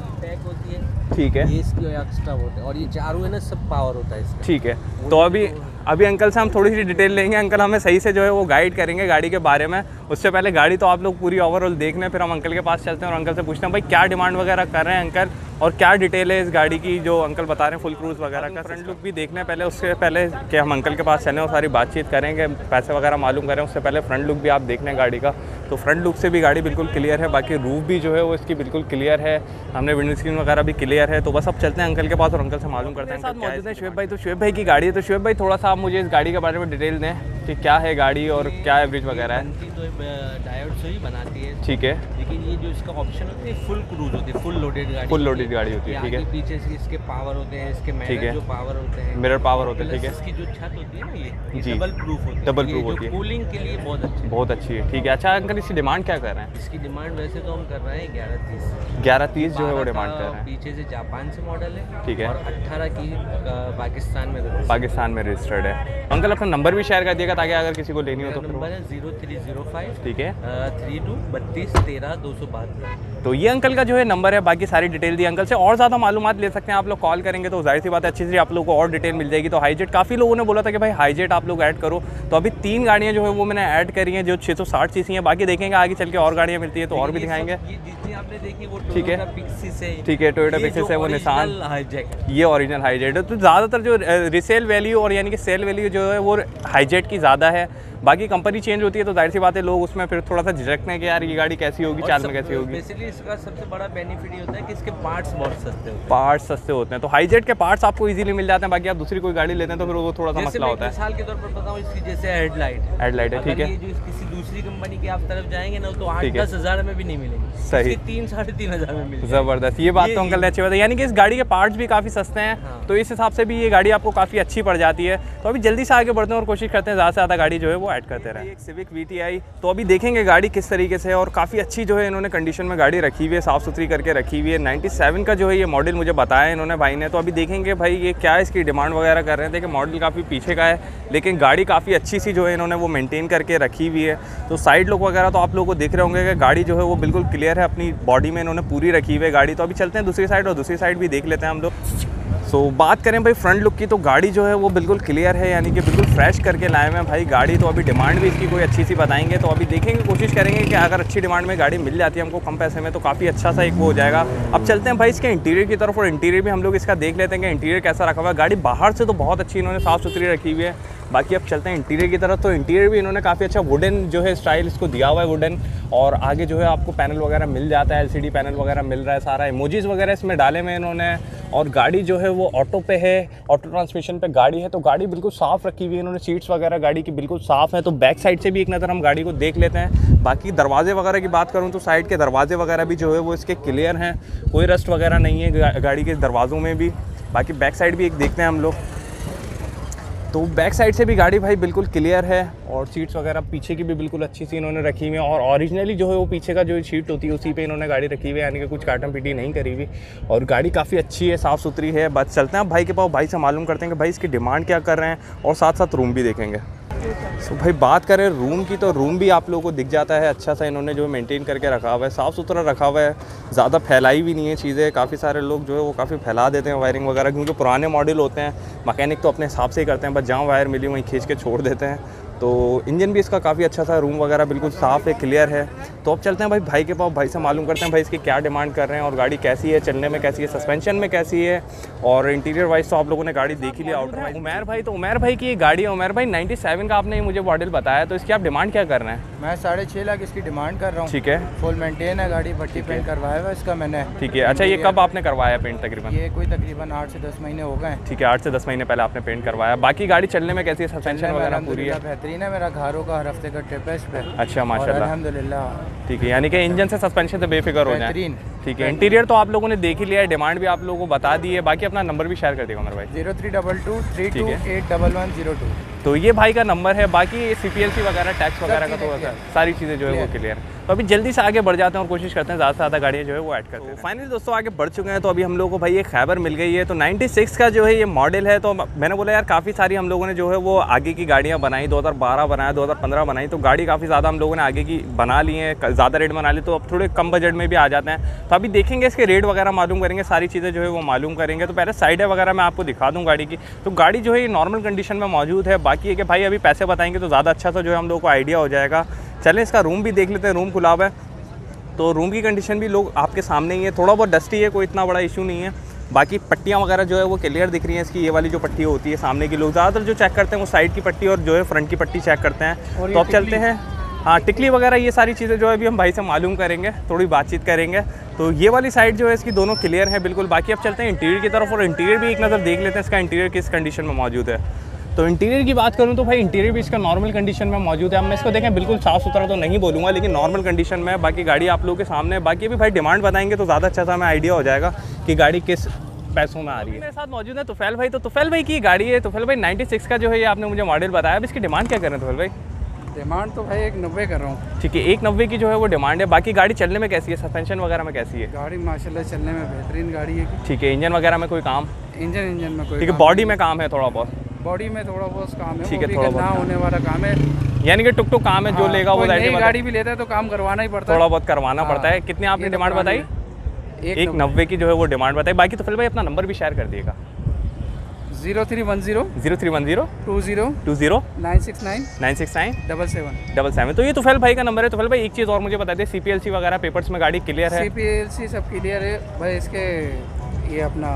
ठीक है, ये इसकी एक्स्ट्रा होता है और ये चारों है ना सब पावर होता है इसका। ठीक है। तो अभी अभी अंकल से हम थोड़ी सी डिटेल लेंगे। अंकल हमें सही से जो है वो गाइड करेंगे गाड़ी के बारे में। उससे पहले गाड़ी तो आप लोग पूरी ओवरऑल देख लें, फिर हम अंकल के पास चलते हैं और अंकल से पूछते हैं भाई क्या डिमांड वगैरह कर रहे हैं अंकल, और क्या डिटेल है इस गाड़ी की जो अंकल बता रहे हैं फुल क्रूज वगैरह का। फ्रंट लुक भी देखना है पहले, उससे पहले कि हम अंकल के पास चलें और सारी बातचीत करेंगे, पैसे वगैरह मालूम करें, उससे पहले फ्रंट लुक भी आप देख लें गाड़ी का। तो फ्रंट लुक से भी गाड़ी बिल्कुल क्लियर है। बाकी रूफ भी जो है वो इसकी बिल्कुल क्लियर है। हमने विंडो स्क्रीन वगैरह भी क्लियर है। तो बस अब चलते हैं अंकल के पास और अंकल से मालूम करते हैं। साथ मौजूद है शुएब भाई। तो शुएब भाई की गाड़ी है। तो शुएब भाई थोड़ा सा आप मुझे इस गाड़ी के बारे में डिटेल दें कि क्या है गाड़ी और क्या एवरेज वगैरह है। बनती तो डायोड से ही बनाती है, ठीक है, लेकिन ये जो इसका ऑप्शन होती है फुल क्रूज होती है, फुल लोडेड गाड़ी, फुल लोडेड गाड़ी होती है। ठीक है, पीछे से इसके पावर होते हैं, इसके ठीक है, मिरर जो पावर होते हैं, मिरर पावर होते हैं। ठीक है, इसकी जो छत होती है ना ये जी, डबल प्रूफ होती है, डबल प्रूफ होती है, कूलिंग के लिए बहुत अच्छी बहुत अच्छी है। ठीक है। अच्छा अंकल इसकी डिमांड क्या कर रहे हैं? इसकी डिमांड वैसे तो हम कर रहे हैं ग्यारह तीस ग्यारह तीस जो है वो डिमांड कर रहे हैं। पीछे से जापान से मॉडल है, ठीक है, और अट्ठारह की पाकिस्तान में पाकिस्तान में रजिस्टर्ड है। अंकल अपना नंबर भी शेयर कर दिएगा ताकि अगर किसी को लेनी हो तो। नंबर है जीरो थ्री जीरो फाइव ठीक है, थ्री टू बत्तीस तेरह दो सौ बहत्तर। तो ये अंकल का जो है नंबर है। बाकी सारी डिटेल दी अंकल से। और ज़्यादा मालूमात ले सकते हैं आप लोग, कॉल करेंगे तो जाहिर सी बात है अच्छी सी आप लोग को और डिटेल मिल जाएगी। तो हाईजेट काफ़ी लोगों ने बोला था कि भाई हाईजेट आप लोग ऐड करो। तो अभी तीन गाड़ियाँ जो है वो मैंने ऐड करी हैं जो छः सौ साठ सी सी हैं। बाकी देखेंगे आगे चल के और गाड़ियाँ मिलती है तो और भी दिखाएंगे। ये जितनी आपने देखी वो ठीक है, पिक्सी से, ठीक है, टोयोटा पिक्सी से, वो निसान हाईजेट, ये ओरिजिनल हाईजेट है। तो ज़्यादातर जो रिसेल वैल्यू और यानी कि सेल वैल्यू जो है वो हाईजेट की ज़्यादा है। बाकी कंपनी चेंज होती है तो जाहिर सी बात है लोग उसमें फिर थोड़ा सा झिझकते हैं कि यार ये गाड़ी कैसी होगी, चाल में कैसी होगी। बेसिकली इसका सबसे बड़ा बेनिफिट ये होता है कि इसके पार्ट्स बहुत सस्ते होते हैं। पार्ट्स सस्ते होते हैं तो हाईजेट के पार्ट्स आपको इजीली मिल जाते हैं। बाकी आप दूसरी कोई गाड़ी लेते हैं तो फिर वो थोड़ा सा मसला होता है। मिसाल के तौर पर बताऊं इसकी जैसे हेडलाइट हेडलाइट है, ठीक है, ये जो किसी दूसरी कंपनी की आप तरफ जाएंगे ना तो आठ दस हज़ार में भी नहीं मिलेगी, सही, तीन साढ़े तीन हज़ार में मिलेगी। ज़बरदस्त, ये बात तो अंकल ने अच्छी बात है। यानी कि इस गाड़ी के पार्ट्स भी काफ़ी सस्ते हैं। हाँ। तो इस हिसाब से भी ये गाड़ी आपको काफ़ी अच्छी पड़ जाती है। तो अभी जल्दी से आगे बढ़ते हैं और कोशिश करते हैं ज़्यादा से ज़्यादा गाड़ी जो है वो ऐड करते रहें। सिविक वी टी आई, तो अभी देखेंगे गाड़ी किस तरीके से है और काफ़ी अच्छी जो है इन्होंने कंडीशन में गाड़ी रखी हुई है, साफ़ सुथरी करके रखी हुई है। नाइन्टी सेवन का जो है ये मॉडल मुझे बताया इन्होंने भाई ने। तो अभी देखेंगे भाई ये क्या इसकी डिमांड वगैरह कर रहे हैं। देखिए मॉडल काफ़ी पीछे का है लेकिन गाड़ी काफ़ी अच्छी सी जो है इन्होंने वो मेंटेन करके रखी हुई है। तो साइड लुक वगैरह तो आप लोग को दिख रहे होंगे कि गाड़ी जो है वो बिल्कुल क्लियर है, अपनी बॉडी में इन्होंने पूरी रखी हुई है गाड़ी। तो अभी चलते हैं दूसरी साइड और दूसरी साइड भी देख लेते हैं हम लोग। सो so, बात करें भाई फ्रंट लुक की तो गाड़ी जो है वो बिल्कुल क्लियर है, यानी कि बिल्कुल फ्रेश करके लाए हुए हैं भाई गाड़ी। तो अभी डिमांड भी इसकी कोई अच्छी सी बताएंगे, तो अभी देखेंगे, कोशिश करेंगे कि अगर अच्छी डिमांड में गाड़ी मिल जाती है हमको कम पैसे में तो काफ़ी अच्छा सा एक वो हो जाएगा। अब चलते हैं भाई इसके इंटीरियर की तरफ, और इंटीरियर भी हम लोग इसका देख लेते हैं कि इंटीरियर कैसा रखा हुआ है। गाड़ी बाहर से तो बहुत अच्छी इन्होंने साफ़ सुथरी रखी हुई है, बाकी अब चलते हैं इंटीरियर की तरफ। तो इंटीरियर भी इन्होंने काफ़ी अच्छा वुडन जो है स्टाइल इसको दिया हुआ है, वुडन, और आगे जो है आपको पैनल वगैरह मिल जाता है, एलसीडी पैनल वगैरह मिल रहा है, सारा इमोजीज वगैरह इसमें डाले हुए इन्होंने। और गाड़ी जो है वो ऑटो पे है, ऑटो ट्रांसमिशन पे गाड़ी है, तो गाड़ी बिल्कुल साफ़ रखी हुई है इन्होंने। सीट्स वगैरह गाड़ी की बिल्कुल साफ़ है। तो बैक साइड से भी एक नज़र हम गाड़ी को देख लेते हैं। बाकी दरवाजे वगैरह की बात करूँ तो साइड के दरवाजे वगैरह भी जो है वो इसके क्लियर हैं, कोई रस्ट वगैरह नहीं है गाड़ी के दरवाज़ों में भी। बाकी बैक साइड भी एक देखते हैं हम लोग, तो बैक साइड से भी गाड़ी भाई बिल्कुल क्लियर है, और सीट्स वगैरह पीछे की भी बिल्कुल अच्छी सी इन्होंने रखी हुई है। और ओरिजिनली जो है वो पीछे का जो सीट होती है उसी पे इन्होंने गाड़ी रखी हुई है, यानी कि कुछ काटम पीटी नहीं करी हुई, और गाड़ी काफ़ी अच्छी है, साफ़ सुथरी है। बस चलते हैं भाई के पास, भाई से मालूम करते हैं कि भाई इसकी डिमांड क्या कर रहे हैं, और साथ साथ रूम भी देखेंगे। सो भाई बात करें रूम की, तो रूम भी आप लोगों को दिख जाता है अच्छा सा इन्होंने जो मेंटेन करके रखा हुआ है, साफ़ सुथरा रखा हुआ है, ज़्यादा फैलाई भी नहीं है चीज़ें। काफ़ी सारे लोग जो है वो काफ़ी फैला देते हैं वायरिंग वगैरह, क्योंकि पुराने मॉडल होते हैं, मैकेनिक तो अपने हिसाब से ही करते हैं, बस जहाँ वायर मिली वहीं खींच के छोड़ देते हैं। तो इंजन भी इसका काफ़ी अच्छा सा, रूम वगैरह बिल्कुल साफ़ है, क्लियर है। तो अब चलते हैं भाई भाई के पास, भाई से मालूम करते हैं भाई इसकी क्या डिमांड कर रहे हैं, और गाड़ी कैसी है, चलने में कैसी है, सस्पेंशन में कैसी है, और इंटीरियर वाइज तो आप लोगों ने गाड़ी देख ही लिया आउटर वाइज। उमैर भाई, तो उमैर भाई की ये गाड़ी है, उमैर भाई नाइन्टी सेवन का आपने मुझे मॉडल बताया, तो इसकी आप डिमांड क्या कर रहे हैं? मैं साढ़े छः लाख इसकी डिमांड कर रहा हूँ। ठीक है, फुल मेंटेन है गाड़ी, पट्टी पेंट करवाया हुआ इसका मैंने। ठीक है, अच्छा ये कब आपने करवाया पेंट? तकरीबन ये कोई तकरीबन आठ से दस महीने हो गए। ठीक है, आठ से दस महीने पहले आपने पेंट करवाया। बाकी गाड़ी चलने में कैसी है, सस्पेंशन वगैरह पूरी है? बेहतरीन है, मेरा घरों का हर हफ्ते का ट्रिप है इस पे। अच्छा माशाल्लाह, अल्हम्दुलिल्लाह। ठीक है, यानी कि इंजन से सस्पेंशन से बेफिक्र हो जाए। ठीक है, इंटीरियर तो आप लोगों ने देख ही लिया है, डिमांड भी आप लोगों को बता दी है। बाकी अपना नंबर भी शेयर कर देगा मेरे भाई। Zero three double two three two eight double one zero two. तो ये भाई का नंबर है। बाकी सी पी एल सी वगैरह टैक्स वगैरह का तो सारी चीज़ें जो है वो क्लियर। तो अभी जल्दी से आगे बढ़ जाते हैं और कोशिश करते हैं ज़्यादा से ज़्यादा गाड़ियाँ जो है वो ऐड करते हैं। फाइनली दोस्तों आगे बढ़ चुके हैं, तो अभी हम लोगों को भाई ये खैबर मिल गई है। तो नाइन्टी सिक्स का जो है ये मॉडल है। तो मैंने बोला यार काफ़ी सारी हम लोगों ने जो है वो आगे की गाड़ियाँ बनाई, दो हज़ार बारह बनाया, दो हज़ार पंद्रह बनाई, तो गाड़ी काफ़ी ज़्यादा हम लोगों ने आगे की बना ली है, ज़्यादा रेट बना ली, तो अब थोड़े कम बजट में भी आ जाते हैं। तो अभी देखेंगे इसके रेट वगैरह मालूम करेंगे, सारी चीज़ें जो है वो मालूम करेंगे। तो पहले साइड वगैरह मैं आपको दिखा दूँ गाड़ी की। तो गाड़ी जो है ये नॉर्मल कंडीशन में मौजूद है। बाकी है कि भाई अभी पैसे बताएंगे तो ज़्यादा अच्छा सा जो है हम लोगों को आइडिया हो जाएगा। चलें इसका रूम भी देख लेते हैं, रूम खुला हुआ है। तो रूम की कंडीशन भी लोग आपके सामने ही है, थोड़ा बहुत डस्टी है, कोई इतना बड़ा इशू नहीं है। बाकी पट्टियाँ वगैरह जो है वो क्लियर दिख रही हैं इसकी। ये वाली जो पट्टी होती है सामने की, लोग ज़्यादातर जो चेक करते हैं वो साइड की पट्टी और जो है फ्रंट की पट्टी चेक करते हैं। तो अब चलते हैं, हाँ टिकली वगैरह ये सारी चीज़ें जो है अभी हम भाई से मालूम करेंगे, थोड़ी बातचीत करेंगे। तो ये वाली साइड जो है इसकी दोनों क्लियर है बिल्कुल। बाकी अब चलते हैं इंटीरियर की तरफ, और इंटीरियर भी एक नज़र देख लेते हैं इसका इंटीरियर किस कंडीशन में मौजूद है। तो इंटीरियर की बात करूं तो भाई इंटीरियर भी इसका नॉर्मल कंडीशन में मौजूद है। अब मैं इसको देखें बिल्कुल साफ़ सुथरा तो नहीं बोलूँगा, लेकिन नॉर्मल कंडीशन में। बाकी गाड़ी आप लोगों के सामने है। बाकी भी भाई डिमांड बताएंगे तो ज़्यादा अच्छा सा हमें आइडिया हो जाएगा कि गाड़ी किस पैसों में आ रही है। मेरे साथ मौजूद है तुफैल भाई। तो तुफैल भाई की गाड़ी है, तुफैल भाई नाइन्टी सिक्स का जो है ये आपने मुझे मॉडल बताया। अब इसकी डिमांड क्या कर रहे हैं तुफैल भाई? डिमांड तो भाई एक नब्बे कर रहा हूँ। ठीक है, एक नब्बे की जो है वो डिमांड है। बाकी गाड़ी चलने में कैसी है, सस्पेंशन वगैरह में कैसी है? गाड़ी माशाल्लाह चलने में बेहतरीन गाड़ी है। ठीक है, इंजन वगैरह में कोई काम? इंजन इंजन में कोई, ठीक है, बॉडी में काम है थोड़ा बहुत? बॉडी में थोड़ा बहुत काम है। ठीक है, थोड़ा बहुत होने वाला काम है, यानी कि टुक टुक काम है, जो लेगा वो नई गाड़ी भी लेता है तो काम करवाना ही पड़ता है, थोड़ा बहुत करवाना पड़ता है। कितनी आपने डिमांड बताई? एक नब्बे की जो है वो डिमांड बताई। बाकी तो फिर भाई अपना नंबर भी शेयर कर दिएगा। Zero three one zero zero three one zero two zero two zero nine six nine nine six nine double seven double seven. तो ये तुफैल भाई का नंबर है। तुफैल भाई एक चीज़ और मुझे बता दें, सीपीएलसी वगैरह पेपर्स में गाड़ी क्लियर है? सीपीएलसी सब क्लियर है भाई। इसके ये अपना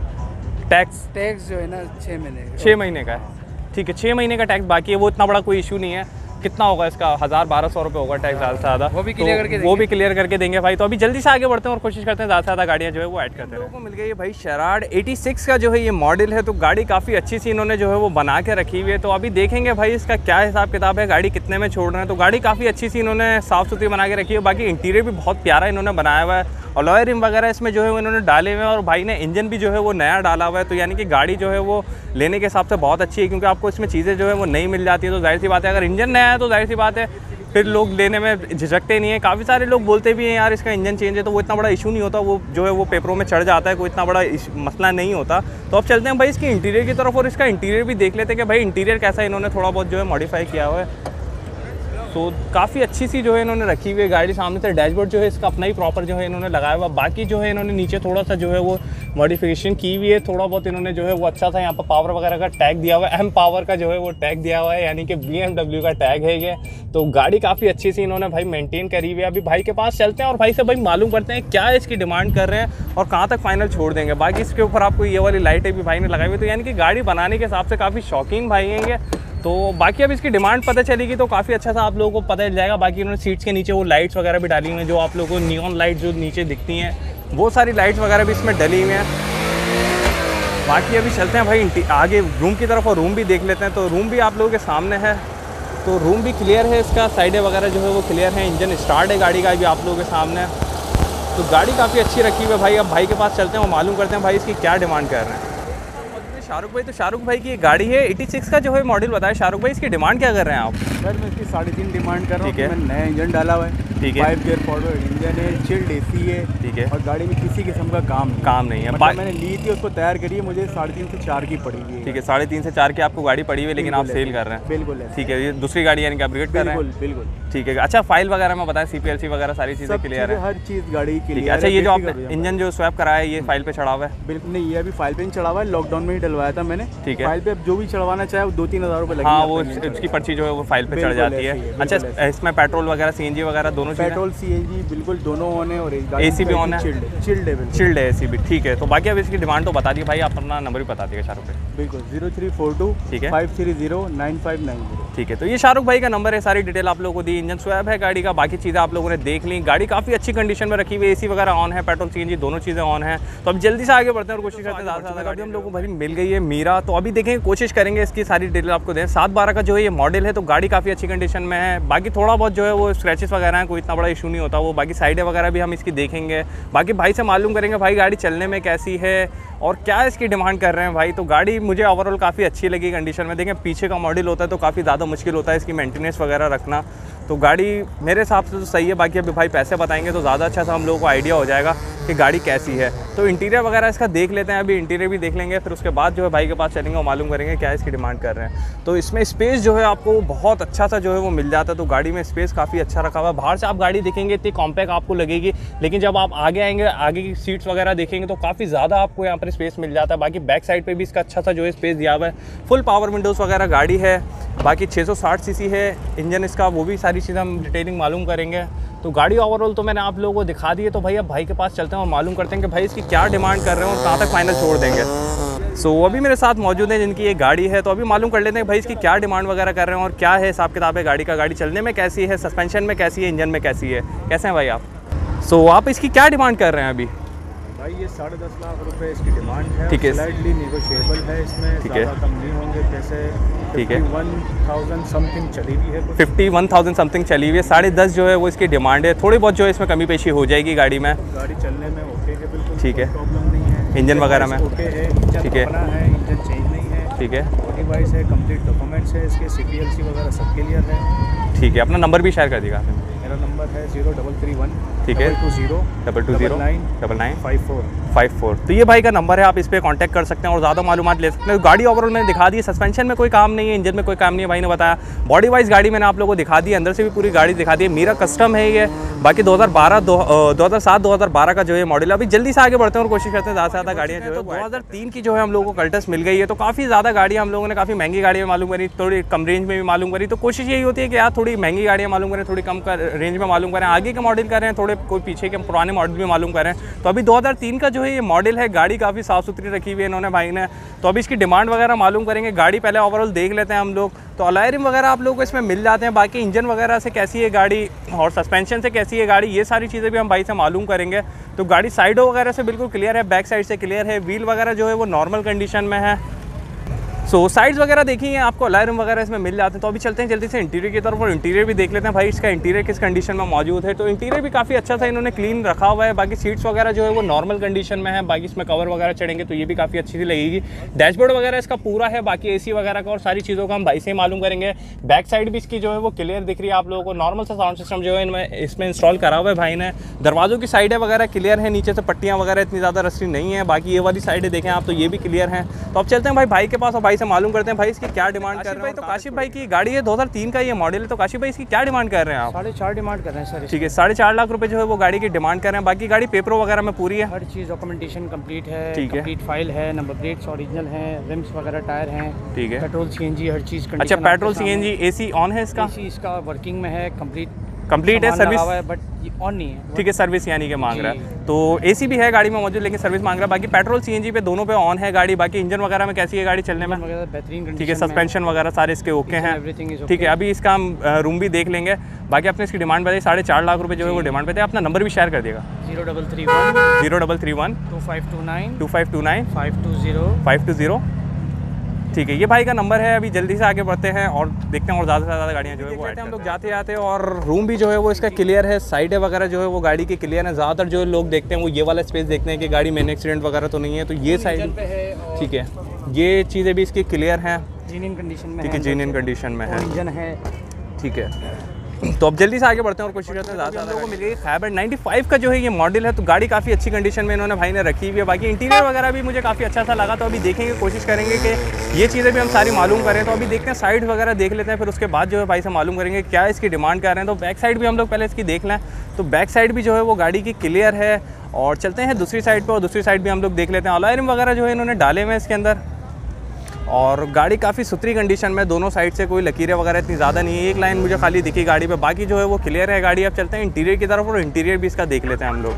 टैक्स टैक्स जो है ना छः महीने छः महीने का है। ठीक है, छः महीने का टैक्स बाकी है, वो इतना बड़ा कोई इशू नहीं है। कितना होगा इसका? हज़ार बारह सौ रुपये होगा टैक्स ज़्यादा से ज़्यादा। वो भी क्लियर तो करके वो भी क्लियर करके देंगे भाई। तो अभी जल्दी से आगे बढ़ते हैं और कोशिश करते हैं ज़्यादा से ज़्यादा गाड़ियाँ जो है वो ऐड करते हैं। लोगों को मिल गई है भाई शराड एटी सिक्स का जो है ये मॉडल है। तो गाड़ी काफ़ी अच्छी सी इन्होंने जो है वो बना के रखी हुई है। तो अभी देखेंगे भाई इसका क्या हिसाब किताब है, गाड़ी कितने में छोड़ रहे हैं। तो गाड़ी काफ़ी अच्छी सी इन्होंने साफ़ सुथरी बना के रखी है। बाकी इंटीरियर भी बहुत प्यारा इन्होंने बनाया हुआ है, और अलॉय रिम वगैरह इसमें जो है वो इन्होंने डाले हुए हैं, और भाई ने इंजन भी जो है वो नया डाला हुआ है। तो यानी कि गाड़ी जो है वो लेने के हिसाब से बहुत अच्छी है, क्योंकि आपको इसमें चीज़ें जो है वो नहीं मिल जाती है। तो जाहिर सी बात है अगर इंजन नया है तो जाहिर सी बात है फिर लोग लेने में झिझकते नहीं है। काफ़ी सारे लोग बोलते भी हैं यार इसका इंजन चेंज है, तो वो इतना बड़ा इशू नहीं होता, वो जो है वो पेपरों में चढ़ जाता है, कोई इतना बड़ा मसला नहीं होता। तो अब चलते हैं भाई इसकी इंटीरियर की तरफ, और इसका इंटीरियर भी देख लेते हैं कि भाई इंटीरियर कैसा इन्होंने थोड़ा बहुत जो है मॉडिफाई किया हुआ है। सो काफ़ी अच्छी सी जो है इन्होंने रखी हुई है गाड़ी। सामने से डैशबोर्ड जो है इसका अपना ही प्रॉपर जो है इन्होंने लगाया हुआ। बाकी जो है इन्होंने नीचे थोड़ा सा जो है वो मॉडिफिकेशन की हुई है, थोड़ा बहुत इन्होंने जो है वो अच्छा सा यहाँ पर पावर वगैरह का टैग दिया हुआ है, एम पावर का जो है वो टैग दिया हुआ है, यानी कि बी एम डब्ल्यू का टैग है ये। तो गाड़ी काफ़ी अच्छी सी इन्होंने भाई मेंटेन करी हुई है। अभी भाई के पास चलते हैं और भाई से भाई मालूम करते हैं क्या इसकी डिमांड कर रहे हैं और कहाँ तक फाइनल छोड़ देंगे। बाकी इसके ऊपर आपको ये वाली लाइटें भी भाई ने लगाई हुई, तो यानी कि गाड़ी बनाने के हिसाब से काफ़ी शौकीन भाई हैं ये। तो बाकी अब इसकी डिमांड पता चलेगी तो काफ़ी अच्छा सा आप लोगों को पता चल जाएगा। बाकी उन्होंने सीट्स के नीचे वो लाइट्स वगैरह भी डाली हुई हैं, जो आप लोगों को नियॉन लाइट जो नीचे दिखती हैं वो सारी लाइट्स वगैरह भी इसमें डली हुई हैं। बाकी अभी चलते हैं भाई आगे रूम की तरफ और रूम भी देख लेते हैं। तो रूम भी आप लोगों के सामने है, तो रूम भी क्लियर है, इसका साइडें वगैरह जो है वो क्लियर है। इंजन स्टार्ट है गाड़ी का भी आप लोगों के सामने, तो गाड़ी काफ़ी अच्छी रखी हुई है भाई। अब भाई के पास चलते हैं और मालूम करते हैं भाई इसकी क्या डिमांड कर रहे हैं। शाहरुख भाई, तो शाहरुख भाई की ये गाड़ी है छियासी का जो है मॉडल बताया। शाहरुख भाई इसकी डिमांड क्या कर रहे हैं आप? सर मैं इसकी साढ़े तीन डिमांड कर रहा हूँ। ठीक है, मैंने नया इंजन डाला हुआ है, ठीक है, फाइव गियर फॉरवर्ड इंजन है, चिल्ड एसी है, ठीक है, और गाड़ी में किसी किस्म का काम नहीं काम नहीं है। मतलब मैंने ली थी उसको तैयार करी है, मुझे साढ़े तीन से चार की पड़ी हुई है। ठीक है, साढ़े तीन से चार की आपको गाड़ी पड़ी हुई है, लेकिन आप सेल कर रहे हैं। बिल्कुल ठीक है, ये दूसरी गाड़ी यानी कि अपग्रेड कर रहे हैं। बिल्कुल बिल्कुल ठीक है। अच्छा, फाइल वगैरह में बताएं, सीपीएलसी वगैरह सारी चीज़ें क्लियर है, हर चीज़ गाड़ी की। ठीक है। अच्छा, ये जो आपने इंजन जो स्वैप कराया है ये फाइल पे चढ़ा हुआ है? बिल्कुल नहीं, ये अभी फाइल पे नहीं चढ़ा हुआ है, लॉकडाउन में ही डलवाया था मैंने। ठीक है, फाइल पे अब जो भी चढ़वाना चाहे वो दो तीन हज़ार रुपये हाँ, वो उसकी पर्ची जो है वो फाइल पे चढ़ जाती है। अच्छा, इसमें पेट्रोल वगैरह सीएनजी वगैरह दोनों चीज़ें? पेट्रोल सीएनजी बिल्कुल दोनों ऑन है, और एसी भी ऑन है, चिल्ड है, चिल्ड है एसी भी। ठीक है, तो बाकी अब इसकी डिमांड तो बता दिए भाई, आप अपना नंबर भी बता दिएगा शाहरुख भाई। बिल्कुल, जीरो थ्री फोर टू ठीक है, five three zero nine five nine zero. ठीक है, तो ये शाहरुख भाई का नंबर है। सारी डिटेल आप लोगों को दी, इंजन स्वैप है गाड़ी का, बाकी चीज़ें आप लोगों ने देख ली। गाड़ी काफ़ी अच्छी कंडीशन में रखी हुई है, एसी वगैरह ऑन है, पेट्रोल सीएनजी दोनों चीज़ें ऑन है। तो अब जल्दी से आगे बढ़ते हैं और कोशिश करते हैं ज़्यादा से ज़्यादा। अभी हम लोगों को भाई मिल गई है मीरा, तो अभी देखेंगे, कोशिश करेंगे इसकी सारी डिटेल आपको दें। सात बारह का जो है ये मॉडल है, तो गाड़ी काफ़ी अच्छी कंडीशन में है। बाकी थोड़ा बहुत जो है वो स्क्रैचेस वगैरह हैं, कोई इतना बड़ा इशू नहीं होता वो। बाकी साइडें वगैरह भी हम इसकी देखेंगे, बाकी भाई से मालूम करेंगे भाई गाड़ी चलने में कैसी है और क्या इसकी डिमांड कर रहे हैं भाई। तो गाड़ी मुझे ओवरऑल काफ़ी अच्छी लगी कंडीशन में। देखें, पीछे का मॉडल होता है तो काफ़ी ज़्यादा मुश्किल होता है इसकी मेंटेनेंस वगैरह रखना, तो गाड़ी मेरे हिसाब से तो सही है। बाकी अभी भाई पैसे बताएंगे तो ज़्यादा अच्छा सा हम लोगों को आइडिया हो जाएगा कि गाड़ी कैसी है। तो इंटीरियर वगैरह इसका देख लेते हैं, अभी इंटीरियर भी देख लेंगे, फिर उसके बाद जो है भाई के पास चलेंगे और मालूम करेंगे क्या इसकी डिमांड कर रहे हैं। तो इसमें स्पेस जो है आपको बहुत अच्छा सा जो है वो मिल जाता है, तो गाड़ी में स्पेस काफ़ी अच्छा रखा हुआ है। बाहर से आप गाड़ी देखेंगे इतनी कॉम्पैक्ट आपको लगेगी, लेकिन जब आप आगे आएंगे, आगे की सीट्स वगैरह देखेंगे तो काफ़ी ज़्यादा आपको यहाँ पर स्पेस मिल जाता है। बाकी बैक साइड पर भी इसका अच्छा सा जो है स्पेस दिया हुआ है। फुल पावर विंडोज़ वगैरह गाड़ी है। बाकी छः सौ साठ सी सी है इंजन इसका, वो भी सारी चीज़ें हम डिटेलिंग मालूम करेंगे। तो गाड़ी ओवरऑल तो मैंने आप लोगों को दिखा दी है, तो भाई अब भाई के पास चलते हैं और मालूम करते हैं कि भाई इसकी क्या डिमांड कर रहे हैं और कहाँ तक फाइनल छोड़ देंगे। सो so, अभी मेरे साथ मौजूद है जिनकी ये गाड़ी है, तो अभी मालूम कर लेते हैं भाई इसकी क्या डिमांड वगैरह कर रहे हैं और क्या है हिसाब किताब है गाड़ी का। गाड़ी चलने में कैसी है, सस्पेंशन में कैसी है, इंजन में कैसी है, कैसे हैं भाई आप? सो so, आप इसकी क्या डिमांड कर रहे हैं अभी? भाई ये साढ़े दस लाख रुपए इसकी डिमांड है। ठीक है, स्लाइटली नेगोशिएबल है इसमें, ठीक है, ज़्यादा कम नहीं होंगे। कैसे? ठीक है, वन थाउजेंड समथिंग चली हुई है, फिफ्टी वन थाउजेंड समथिंग चली हुई है। साढ़े दस जो है वो इसकी डिमांड है। थोड़ी बहुत जो है इसमें कमी पेशी हो जाएगी गाड़ी में। गाड़ी चलने में ओके है बिल्कुल, ठीक है, प्रॉब्लम नहीं है। इंजन वगैरह में ओके है, इंजन ठीक है, अपना है, इंजन चेंज नहीं है, ठीक है, बॉडी वाइज है, कंप्लीट डॉक्यूमेंट्स है इसके, सीपीएलसी वगैरह सब क्लियर है। ठीक है, अपना नंबर भी शेयर कर दीजिएगा। मेरा नंबर है जीरो डबल थ्री वन ठीक है, two zero double two zero nine double nine five four five four. तो ये भाई का नंबर है, आप इस पर कांटेक्ट कर सकते हैं और ज़्यादा मालूमात ले सकते हैं। गाड़ी ओवरऑल मैंने दिखा दी, सस्पेंशन में कोई काम नहीं है, इंजन में कोई काम नहीं है, भाई ने बताया। बॉडी वाइज गाड़ी मैंने आप लोगों को दिखा दी, अंदर से भी पूरी गाड़ी दिखा दी है। मेरा कस्टम है ये। बाकी दो हज़ार बारह दो हज़ार सात दो हज़ार बारह का जो है मॉडल। अभी जल्दी से आगे बढ़ते हैं और कोशिश करते हैं ज़्यादा से ज़्यादा गाड़ियाँ जो है। दो हज़ार तीन की जो है हम लोगों को कल्टस मिल गई है, तो काफ़ी ज़्यादा गाड़ियाँ हम लोगों ने काफ़ी महंगी गाड़ियाँ मालूम करी, थोड़ी कम रेंज में भी मालूम करी। तो कोशिश यही होती है कि यार थोड़ी महंगी गाड़ियाँ मालूम करें, थोड़ी कम रेंज में मालूम करें, आगे के मॉडल करें, थोड़े कोई पीछे के पुराने मॉडल भी मालूम करें। तो अभी दो हज़ार तीन का जो है ये मॉडल है, गाड़ी काफ़ी साफ़ सुथरी रखी हुई है इन्होंने भाई ने। तो अभी इसकी डिमांड वगैरह मालूम करेंगे। गाड़ी पहले ओवरऑल देख लेते हैं हम लोग। तो अलॉय रिम वगैरह आप लोगों को इसमें मिल जाते हैं। बाकी इंजन वगैरह से कैसी है गाड़ी और सस्पेंशन से कैसी है गाड़ी, ये सारी चीज़ें भी हम भाई से मालूम करेंगे। तो गाड़ी साइडों वगैरह से बिल्कुल क्लियर है, बैक साइड से क्लियर है, व्हील वगैरह जो है वो नॉर्मल कंडीशन में है। सो so, साइड्स वगैरह देखिए आपको अलॉय रिम वगैरह इसमें मिल जाते हैं। तो अभी चलते हैं जल्दी से इंटीरियर की तरफ और इंटीरियर भी देख लेते हैं भाई इसका इंटीरियर किस कंडीशन में मौजूद है। तो इंटीरियर भी काफ़ी अच्छा था, इन्होंने क्लीन रखा हुआ है। बाकी सीट्स वगैरह जो है वो नॉर्मल कंडीशन में है। बाकी इसमें कवर वगैरह चढ़ेंगे तो ये भी काफ़ी अच्छी सी लगेगी। डैशबोर्ड वगैरह इसका पूरा है, बाकी एसी वगैरह का और सारी चीज़ों का हम भाई से ही मालूम करेंगे। बैक साइड भी इसकी जो है वो क्लियर दिख रही है आप लोगों को। नॉर्मल सा साउंड सिस्टम जो है इनमें इसमें इंस्टॉल करा हुआ है भाई ने। दरवाज़ों की साइडें वगैरह क्लियर है, नीचे से पट्टियाँ वगैरह इतनी ज़्यादा रस्सी नहीं है। बाकी ये वाली साइडें देखें आप तो ये भी क्लियर हैं। तो अब चलते हैं भाई भाई के पास और भाई से मालूम करते हैं भाई इसकी क्या डिमांड कर रहे हैं। तो काशिफ भाई की गाड़ी है दो हज़ार तीन का ये मॉडल है, तो काशिफ भाई इसकी क्या डिमांड कर रहे हैं आप? साढ़े चार डिमांड कर रहे हैं सर। ठीक है, साढ़े चार लाख रुपए जो है वो गाड़ी की डिमांड कर रहे हैं। बाकी गाड़ी पेपर वगैरह में पूरी है, हर चीज़ डॉक्यूमेंटेशन कंप्लीट है, ठीक है, कंप्लीट फाइल है, नंबर प्लेट्स ओरिजिनल है, रिम्स वगैरह टायर हैं, ठीक है, पेट्रोल सीएनजी हर चीज़। अच्छा, पेट्रोल सीएनजी, एसी ऑन है इसका? एसी इसका वर्किंग में है, कंप्लीट कंप्लीट है, सर्विस बट ऑन नहीं है। ठीक है, सर्विस यानी कि मांग रहा है, तो एसी भी है गाड़ी में मौजूद लेकिन सर्विस मांग रहा है। बाकी पेट्रोल सीएनजी पे दोनों पे ऑन है गाड़ी। बाकी इंजन वगैरह में कैसी है गाड़ी चलने में? बेहतरीन, ठीक है, सस्पेंशन वगैरह सारे इसके ओके हैं, ठीक है। अभी इसका हम रूम भी देख लेंगे। बाकी आपने इसकी डिमांड बताई साढ़े चार लाख रुपए जो है वो डिमांड पे थे। अपना नंबर भी शेयर कर देगा। Zero double three one zero double three one two five two nine two five two nine five two zero five two zero ठीक है, ये भाई का नंबर है। अभी जल्दी से आगे बढ़ते हैं और देखते हैं और ज़्यादा से ज़्यादा गाड़ियाँ जो है वो हम लोग जाते जाते। और रूम भी जो है वो इसका क्लियर है, साइडें वगैरह जो है वो गाड़ी की क्लियर है। ज़्यादातर जो लोग देखते हैं वो ये वाला स्पेस देखते हैं कि गाड़ी में एक्सीडेंट वगैरह तो नहीं है, तो ये साइड ठीक है, ये चीज़ें भी इसकी क्लियर हैं, जेन्युइन कंडीशन में, ठीक है, जेन्युइन कंडीशन में है, इंजन है, ठीक है। तो अब जल्दी से आगे बढ़ते हैं और कोशिश करते हैं ज़्यादा ज़्यादा को मिल गई। खैबर नाइन्टी फाइव का जो है ये मॉडल है, तो गाड़ी काफ़ी अच्छी कंडीशन में इन्होंने भाई ने रखी हुई है। बाकी इंटीरियर वगैरह भी मुझे काफ़ी अच्छा सा लगा, तो अभी देखेंगे, कोशिश करेंगे कि ये चीज़ें भी हम सारी मालूम करें। तो अभी देखते हैं, साइड वगैरह देख लेते हैं, फिर उसके बाद जो है भाई से मालूम करेंगे क्या इसकी डिमांड कर रहे हैं। तो बैक साइड भी हम लोग पहले इसकी देख लें। तो बैक साइड भी जो है वो गाड़ी की क्लियर है। और चलते हैं दूसरी साइड पर, और दूसरी साइड भी हम लोग देख लेते हैं। अलॉय रिम वगैरह जो है इन्होंने डाले हुए हैं इसके अंदर, और गाड़ी काफ़ी सुथरी कंडीशन में, दोनों साइड से कोई लकीरें वगैरह इतनी ज़्यादा नहीं है। एक लाइन मुझे खाली दिखी गाड़ी पे, बाकी जो है वो क्लियर है गाड़ी। अब चलते हैं इंटीरियर की तरफ, और इंटीरियर भी इसका देख लेते हैं हम लोग।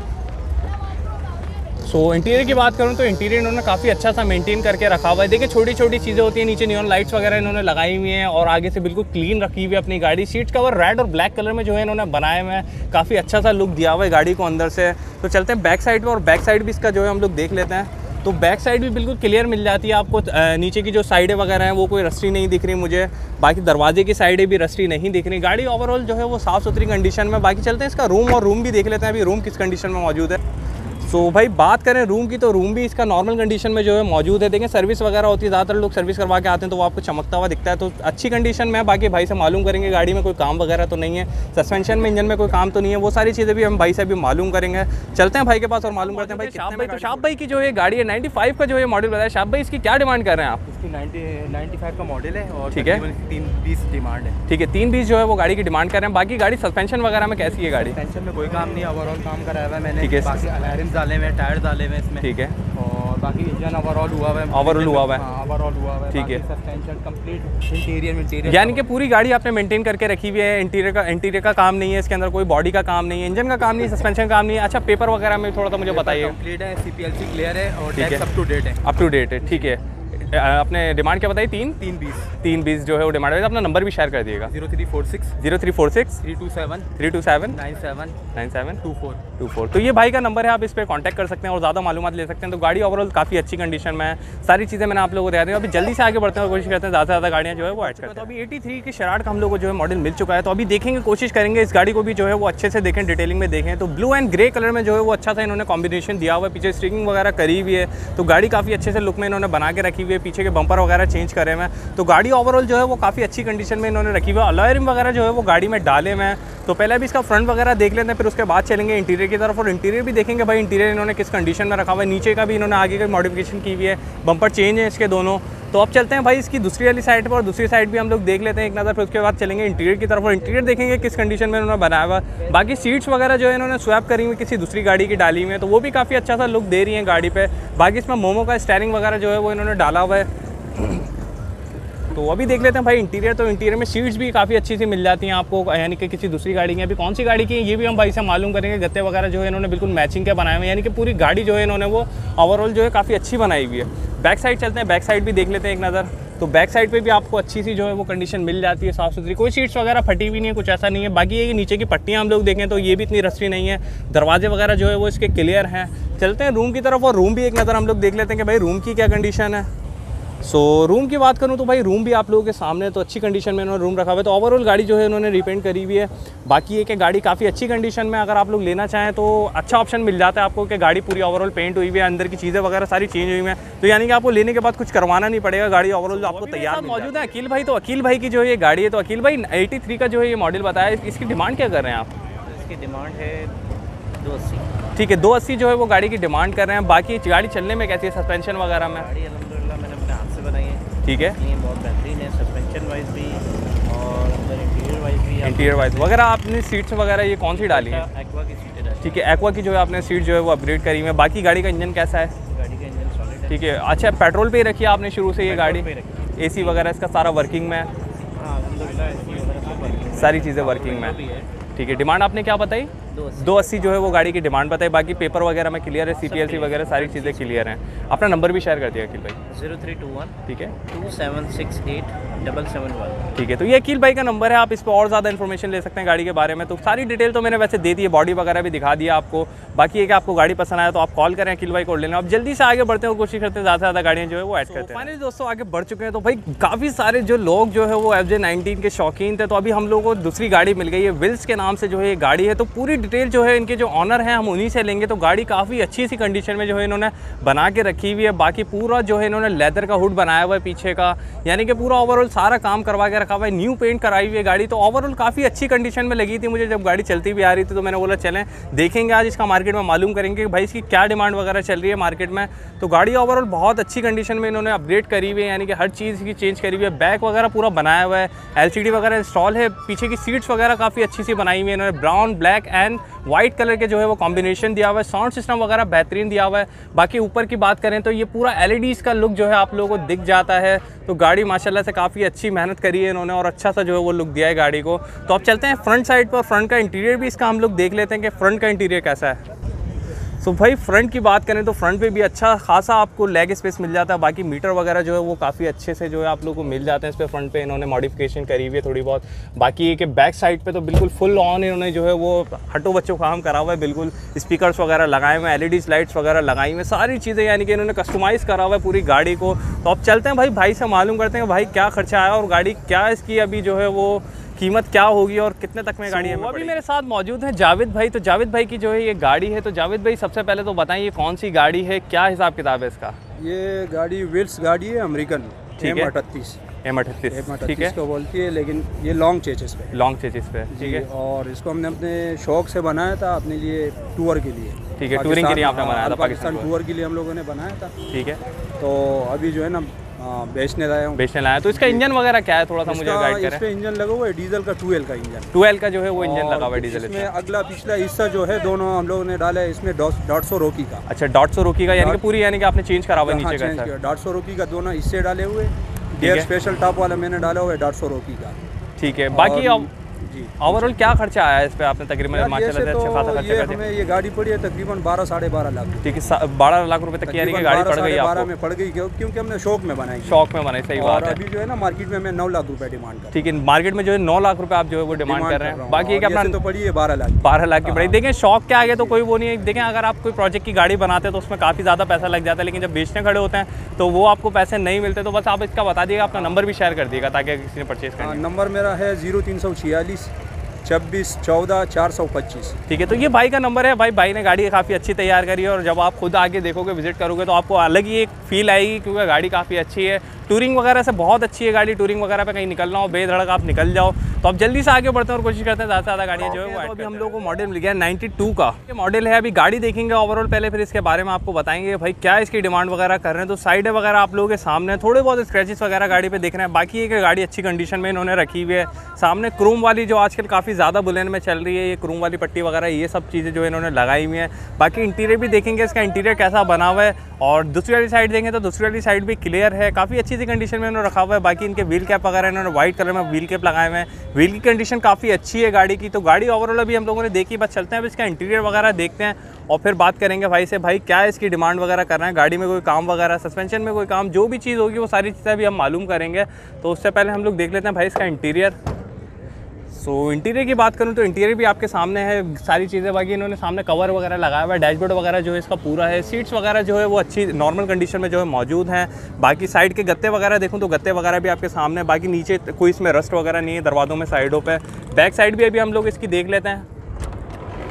सो so, इंटीरियर की बात करूँ तो इंटीरियर इन्होंने काफ़ी अच्छा सा मेंटेन करके रखा हुआ है। देखिए, छोटी छोटी चीज़ें होती हैं, नीचे नियॉन लाइट्स वगैरह इन्होंने लगाई हुई हैं, और आगे से बिल्कुल क्लीन रखी हुई है अपनी गाड़ी। सीट कवर रेड और ब्लैक कलर में जो है इन्होंने बनाए हुए हैं, काफ़ी अच्छा सा लुक दिया हुआ है गाड़ी को अंदर से। तो चलते हैं बैक साइड पर, और बैक साइड भी इसका जो है हम लोग देख लेते हैं। तो बैक साइड भी बिल्कुल क्लियर मिल जाती है आपको। नीचे की जो साइडें वगैरह हैं वो कोई रस्टी नहीं दिख रही मुझे, बाकी दरवाजे की साइडें भी रस्टी नहीं दिख रही। गाड़ी ओवरऑल जो है वो साफ़ सुथरी कंडीशन में। बाकी चलते हैं इसका रूम, और रूम भी देख लेते हैं अभी रूम किस कंडीशन में मौजूद है। सो so, भाई बात करें रूम की, तो रूम भी इसका नॉर्मल कंडीशन में जो है मौजूद है। देखें, सर्विस वगैरह होती है, ज़्यादातर लोग सर्विस करवा के आते हैं तो वो आपको चमकता हुआ दिखता है, तो अच्छी कंडीशन में है। बाकी भाई से मालूम करेंगे गाड़ी में कोई काम वगैरह तो नहीं है, सस्पेंशन में, इंजन में कोई काम तो नहीं है, वो सारी चीज़ें भी हम भाई से भी मालूम करेंगे। चलते हैं भाई के पास और मालूम करते हैं भाई शाप भाई। तो शाप भाई की जो है गाड़ी है नाइन्टी फाइव का जो है मॉडल बताया, शाप भाई इसकी क्या डिमांड कर रहे हैं आप? इसकी नाइन्टी फाइव का मॉडल है, और ठीक है, तीन बीस डिमांड है, ठीक है, तीन बीस जो है वो गाड़ी की डिमांड कर रहे हैं। बाकी गाड़ी सस्पेंशन वगैरह में कैसी है गाड़ी? सस्पेंशन में कोई काम नहीं, ओवरऑल काम कराया हुआ है मैंने, ठीक है, बाकी अलॉयरिम्स डाले हुए हैं, टायर डाले हुए हैं इसमें, ठीक है, और बाकी इंजन ओवरऑल हुआ हुआ है, ओवरऑल हुआ हुआ है, ओवरऑल हुआ हुआ है, ठीक है, सस्पेंशन कंप्लीट, इंटीरियर इंटीरियर यानी कि पूरी गाड़ी आपने मेंटेन करके रखी हुई है। इंटीरियर का इंटीरियर का काम नहीं है इसके अंदर, कोई बॉडी का काम नहीं है, इंजन का काम नहीं है, सस्पेंशन का काम नहीं है। अच्छा, पेपर वगैरह में थोड़ा सा मुझे बताइए। कंप्लीट है, सीपीएलसी क्लियर है, और ठीक है, अप टू डेट है, अप टू डेट है, ठीक है। आपने डिमांड क्या बताई? तीन तीन बीस तीन बीस जो है वो डिमांड है। अपना नंबर भी शेयर कर दिएगा। Zero three four six zero three four six three two seven three two seven nine seven nine seven two four two four तो ये भाई का नंबर है, आप इस पर कांटेक्ट कर सकते हैं और ज़्यादा मालूमात ले सकते हैं। तो गाड़ी ओवरऑल काफ़ी अच्छी कंडीशन में है, सारी चीज़ें मैंने आप लोगों को दिखा दी। अभी जल्दी से आगे बढ़ते हैं और कोशिश करते हैं ज़्यादा से ज़्यादा गाड़ियाँ जो है वो ऐड करते हैं। तो अभी एटी थ्री की शराट का हम लोग को जो है मॉडल मिल चुका है, तो अभी देखेंगे, कोशिश करेंगे इस गाड़ी को भी जो है वो अच्छे से देखें, डिटेलिंग में देखें। तो ब्लू एंड ग्रे कलर में जो है वो अच्छा सा इन्होंने कॉम्बिनेशन दिया हुआ है, पीछे स्टीयरिंग वगैरह करी हुई है, तो गाड़ी काफ़ी अच्छे से लुक में इन्होंने बना के रखी हुई है, पीछे के बम्पर वगैरह चेंज करे हुए हैं। तो गाड़ी ओवरऑल जो है वो काफ़ी अच्छी कंडीशन में इन्होंने रखी हुई है। अलॉय रिम वगैरह जो है वो गाड़ी में डाले हुए हैं। तो पहले अभी इसका फ्रंट वगैरह देख लेते हैं, फिर उसके बाद चलेंगे इंटीरियर की तरफ, और इंटीरियर भी देखेंगे भाई इंटीरियर इन्होंने किस कंडीशन में रखा हुआ है। नीचे का भी इन्होंने आगे का मॉडिफिकेशन की हुई है, बम्पर चेंज है इसके दोनों। तो अब चलते हैं भाई इसकी दूसरी वाली साइड पर, और दूसरी साइड भी हम लोग देख लेते हैं एक नज़र, फिर उसके बाद चलेंगे इंटीरियर की तरफ, और इंटीरियर देखेंगे किस कंडीशन में इन्होंने बनाया हुआ है। बाकी सीट्स वगैरह जो है इन्होंने स्वैप करी हुई किसी दूसरी गाड़ी की डाली हुई है, तो वो भी काफ़ी अच्छा सा लुक दे रही है गाड़ी पे। बाकी इसमें मोमो का स्टीयरिंग वगैरह जो है वो इन्होंने डाला हुआ है। तो अभी देख लेते हैं भाई इंटीरियर। तो इंटीरियर में सीट्स भी काफ़ी अच्छी सी मिल जाती हैं आपको, यानी कि किसी दूसरी गाड़ी की। अभी कौन सी गाड़ी की है ये भी हम भाई से मालूम करेंगे। गत्ते वगैरह जो है इन्होंने बिल्कुल मैचिंग के बनाए हुए हैं, यानी कि पूरी गाड़ी जो है इन्होंने वो ओवरऑल जो है काफ़ी अच्छी बनाई हुई है। बैक साइड चलते हैं, बैक साइड भी देख लेते हैं एक नज़र। तो बैक साइड पे भी आपको अच्छी सी जो है वो कंडीशन मिल जाती है, साफ़ सुथरी, कोई सीट्स वगैरह फटी हुई नहीं है, कुछ ऐसा नहीं है। बाकी ये नीचे की पट्टियाँ हम लोग देखें तो ये भी इतनी रस्टी नहीं है, दरवाजे वगैरह जो है वो इसके क्लियर हैं। चलते हैं रूम की तरफ, और रूम भी एक नज़र हम लोग देख लेते हैं कि भाई रूम की क्या कंडीशन है। सो so, रूम की बात करूं तो भाई रूम भी आप लोगों के सामने तो अच्छी कंडीशन में इन्होंने रूम रखा हुआ है। तो ओवरऑल गाड़ी जो है इन्होंने रिपेंट करी हुई है। बाकी ये कि गाड़ी काफ़ी अच्छी कंडीशन में, अगर आप लोग लेना चाहें तो अच्छा ऑप्शन मिल जाता है आपको कि गाड़ी पूरी ओवरऑल पेंट हुई हुई है, अंदर की चीज़ें वगैरह सारी चेंज हुई हैं, तो यानी कि आपको लेने के बाद कुछ करवाना नहीं पड़ेगा, गाड़ी ओवरऑल आपको तैयार मौजूद है। अकील भाई, तो अकील भाई की जो है ये गाड़ी है, तो अकील भाई एटी थ्री का जो है ये मॉडल बताया, इसकी डिमांड क्या कर रहे हैं आप? इसकी डिमांड है दो अस्सी। ठीक है, दो अस्सी जो है वो गाड़ी की डिमांड कर रहे हैं। बाकी गाड़ी चलने में कैसी है, सस्पेंशन वगैरह में? गाड़ी अल्हम्दुलिल्लाह मैंने अपने हाथ से बनाई है, ठीक है, ये बहुत बेहतरीन है सस्पेंशन वाइज भी और अंदर इंटीरियर वाइज भी। इंटीरियर वाइज वगैरह आपने सीट्स वगैरह ये कौन सी डाली है? एक्वा की सीटें डाली। ठीक है, एक्वा की जो है आपने सीट जो है वो अपग्रेड करी हुई है। बाकी गाड़ी का इंजन कैसा है? गाड़ी का इंजन सॉलिड है। ठीक है, अच्छा पेट्रोल पे ही रखी है आपने शुरू से ये गाड़ी? पे रखी। एसी वगैरह इसका सारा वर्किंग में है? हाँ अल्हम्दुलिल्लाह एसी वगैरह सब वर्किंग है। सारी चीज़ें वर्किंग में भी है। है। ठीक है, डिमांड आपने क्या बताई? दो अस्सी। दो अस्सी जो है वो गाड़ी की डिमांड बताई। बाकी पेपर वगैरह में क्लियर है, सीपीएलसी वगैरह सारी चीज़ें क्लियर हैं। अपना नंबर भी शेयर कर दिया अखिल भाई। जीरो थ्री टू वन ठीक है, two seven six eight double seven one. ठीक है, तो ये अकील भाई का नंबर है, आप इस पर और ज़्यादा इन्फॉर्मेशन ले सकते हैं गाड़ी के बारे में। तो सारी डिटेल तो मैंने वैसे दे दी है, बॉडी वगैरह भी दिखा दिया आपको। बाकी है कि आपको गाड़ी पसंद आया तो आप कॉल करें अखिल भाई को लेना। आप जल्दी से आगे बढ़ते हैं और कोशिश करते हैं ज़्यादा से ज़्यादा गाड़ियाँ जो है वो ऐड करते हैं। फाइनली दोस्तों आगे बढ़ चुके हैं, तो भाई काफ़ी सारे जो लोग जो है वो एफ जे नाइनटीन के शौकीन थे। तो अभी हम लोगों को दूसरी गाड़ी मिल गई है, विल्स के नाम से जो है ये गाड़ी है। तो पूरी डिटेल जो है इनके जो ऑनर हैं हम उन्हीं से लेंगे। तो गाड़ी काफ़ी अच्छी सी कंडीशन में जो है इन्होंने बना के रखी हुई है। बाकी पूरा जो है इन्होंने लेदर का हुड बनाया हुआ है पीछे का, यानी कि पूरा ओवरऑल सारा काम करवा के रखा हुआ है। न्यू पेंट कराई हुई है गाड़ी, तो ओवरऑल काफ़ी अच्छी कंडीशन में लगी थी मुझे जब गाड़ी चलती भी आ रही थी। तो मैंने बोला चलें देखेंगे आज इसका मार्केट में, मालूम करेंगे कि भाई इसकी क्या डिमांड वगैरह चल रही है मार्केट में। तो गाड़ी ओवरऑल बहुत अच्छी कंडीशन में इन्होंने अपग्रेड करी हुई है, यानी कि हर चीज़ की चेंज करी हुई है। बैक वगैरह पूरा बनाया हुआ है, एलसीडी वगैरह इंस्टॉल है। पीछे की सीट्स वगैरह काफ़ी अच्छी सी बनाई हुई है इन्होंने, brown black and white colour के जो है वो कॉम्बिनेशन दिया हुआ है। साउंड सिस्टम वगैरह बेहतरीन दिया हुआ है। बाकी ऊपर की बात करें तो ये पूरा एलईडीज़ का लुक जो है आप लोगों को दिख जाता है। तो गाड़ी माशाल्लाह से काफ़ी अच्छी मेहनत करी है इन्होंने और अच्छा सा जो है वो लुक दिया है गाड़ी को। तो अब चलते हैं फ्रंट साइड पर, फ्रंट का इंटीरियर भी इसका हम लोग देख लेते हैं कि फ्रंट का इंटीरियर कैसा है। सो so भाई फ्रंट की बात करें तो फ्रंट पे भी अच्छा खासा आपको लेग स्पेस मिल जाता है। बाकी मीटर वगैरह जो है वो काफ़ी अच्छे से जो है आप लोगों को मिल जाते हैं। इस पर फ्रंट पे इन्होंने मॉडिफिकेशन करी हुई है थोड़ी बहुत। बाकी ये कि बैक साइड पे तो बिल्कुल फुल ऑन इन्होंने जो है वो हटो बच्चों काम करा हुआ है। बिल्कुल स्पीकर्स वगैरह लगाए हुए हैं, एल ई डी लाइट्स वगैरह लगाई हुई हैं, सारी चीज़ें यानी कि इन्होंने कस्टमाइज़ करा हुआ है पूरी गाड़ी को। तो अब चलते हैं भाई भाई से मालूम करते हैं भाई क्या खर्चा आया और गाड़ी क्या इसकी अभी जो है वो कीमत क्या होगी और कितने तक में गाड़ी है। so, अभी मेरे साथ मौजूद है जावेद भाई। तो जावेद भाई की जो है ये गाड़ी है, तो जावेद भाई सबसे पहले तो बताएं ये कौन सी गाड़ी है, क्या हिसाब किताब है इसका? ये गाड़ी विल्स गाड़ी है अमेरिकन, ठीक है, अठतीस एम अठतीस ठीक है को बोलती है, लेकिन ये लॉन्ग चेचेस पे लॉन्ग चेचेस पे ठीक है। और इसको हमने अपने शौक से बनाया था अपने लिए टूर के लिए, ठीक है, टूरिंग के लिए आपने बनाया था, पाकिस्तान टूर के लिए हम लोगों ने बनाया था, ठीक है। तो अभी जो है ना बेचने लाया हूँ बेचने लाया। तो इसका इंजन वगैरह क्या है, थोड़ा सा मुझे गाइड करें। इस पे इंजन लगा हुआ है डीजल का, ट्वेल्व का इंजन, ट्वेल्व का जो है वो इंजन लगा हुआ है डीजल। इसमें अगला पिछला हिस्सा जो है दोनों हम लोगों ने डाला है इसमें डॉट सौ रोकी का। अच्छा डॉट सौ रोकी का, यानी कि पूरी यानी कि आपने चेंज करा हुआ है नीचे का डॉट सौ रोकी का, दोनों हिस्से डाले हुए। गेयर स्पेशल टॉप वाला मैंने डाला हुआ है डॉट सौ रोकी का, ठीक है। बाकी अब ओवरऑल क्या खर्चा आया इस पे आपने तकरीबन माशाल्लाह से अच्छा खासा खर्चा कर दिया। हमें ये गाड़ी पड़ी है तकरीबन बारह साढ़े बारह लाख, ठीक है, बारह लाख रुपए तक की यानी कि गाड़ी पड़ गई बारह में पड़ गई क्योंकि हमने शौक में बनाई, शौक में बनाई, सही बात है। अभी जो है ना मार्केट में मैं नौ लाख रुपए डिमांड कर, ठीक है, मार्केट में जो है नौ लाख रुपए आप जो है वो डिमांड कर रहे हैं। बाकी एक अपना तो पड़ी है बारह लाख बारह लाख की पड़ी। देखें शौक के आगे तो कोई वो नहीं है। देखें अगर आप कोई प्रोजेक्ट की गाड़ी बनाते हैं तो उसमें काफ़ी ज़्यादा पैसा लग जाता है, लेकिन जब बेचने खड़े होते हैं तो वो आपको पैसे नहीं मिलते। तो बस आप इसका बता दिएगा, अपना नंबर भी शेयर कर दिएगा ताकि किसी ने परचेज करना। नंबर मेरा है जीरो तीन सौ छियालीस छब्बीस चौदह चार सौ पच्चीस, ठीक है। तो ये भाई का नंबर है। भाई भाई ने गाड़ी काफ़ी अच्छी तैयार करी है और जब आप खुद आके देखोगे, विजिट करोगे तो आपको अलग ही एक फील आएगी क्योंकि गाड़ी काफ़ी अच्छी है। टूरिंग वगैरह से बहुत अच्छी है गाड़ी। टूरिंग वगैरह पे कहीं निकलना हो बेधड़क आप निकल जाओ। तो अब जल्दी से आगे बढ़ते हैं और कोशिश करते हैं ज़्यादा से ज़्यादा गाड़ियाँ जो है वो। अभी हम लोग को मॉडल मिल गया नाइन्टी टू का ये मॉडल है। अभी गाड़ी देखेंगे ओवरऑल पहले, फिर इसके बारे में आपको बताएंगे भाई क्या इसकी डिमांड वगैरह कर रहे हैं। तो साइड वगैरह आप लोगों के सामने थोड़े बहुत स्क्रैचेस वगैरह गाड़ी पे दिख रहे हैं। बाकी एक गाड़ी अच्छी कंडीशन में इन्होंने रखी हुई है। सामने क्रोम वाली जो आजकल काफ़ी ज़्यादा बुलेन में चल रही है, ये क्रोम वाली पट्टी वगैरह ये सब चीज़ें जो इन्होंने लगाई हुई हैं। बाकी इंटीरियर भी देखेंगे इसका इंटीरियर कैसा बना हुआ है। और दूसरी वाली साइड देखेंगे तो दूसरी वाली साइड भी क्लियर है, काफ़ी अच्छी सी कंडीशन में इन्होंने रखा हुआ है। बाकी इनके व्हील कैप वगैरह इन्होंने व्हाइट कलर में व्हील कैप लगाए हुए हैं। व्हील की कंडीशन काफ़ी अच्छी है गाड़ी की। तो गाड़ी ओवरऑल अभी हम लोगों ने देखी, बस चलते हैं अब इसका इंटीरियर वगैरह देखते हैं और फिर बात करेंगे भाई से भाई क्या इसकी डिमांड वगैरह कर रहे हैं। गाड़ी में कोई काम वगैरह, सस्पेंशन में कोई काम, जो भी चीज़ होगी वो सारी चीज़ें भी हम मालूम करेंगे। तो उससे पहले हम लोग देख लेते हैं भाई इसका इंटीरियर। सो so, इंटीरियर की बात करूं तो इंटीरियर भी आपके सामने है सारी चीज़ें। बाकी इन्होंने सामने कवर वगैरह लगाया हुआ है, डैशबोर्ड वगैरह जो है इसका पूरा है। सीट्स वगैरह जो है वो अच्छी नॉर्मल कंडीशन में जो है मौजूद हैं। बाकी साइड के गत्ते वगैरह देखूं तो गत्ते वगैरह भी आपके सामने। बाकी नीचे कोई इसमें रस्ट वगैरह नहीं है दरवाज़ों में, साइडों पर। बैक साइड भी अभी हम लोग इसकी देख लेते हैं।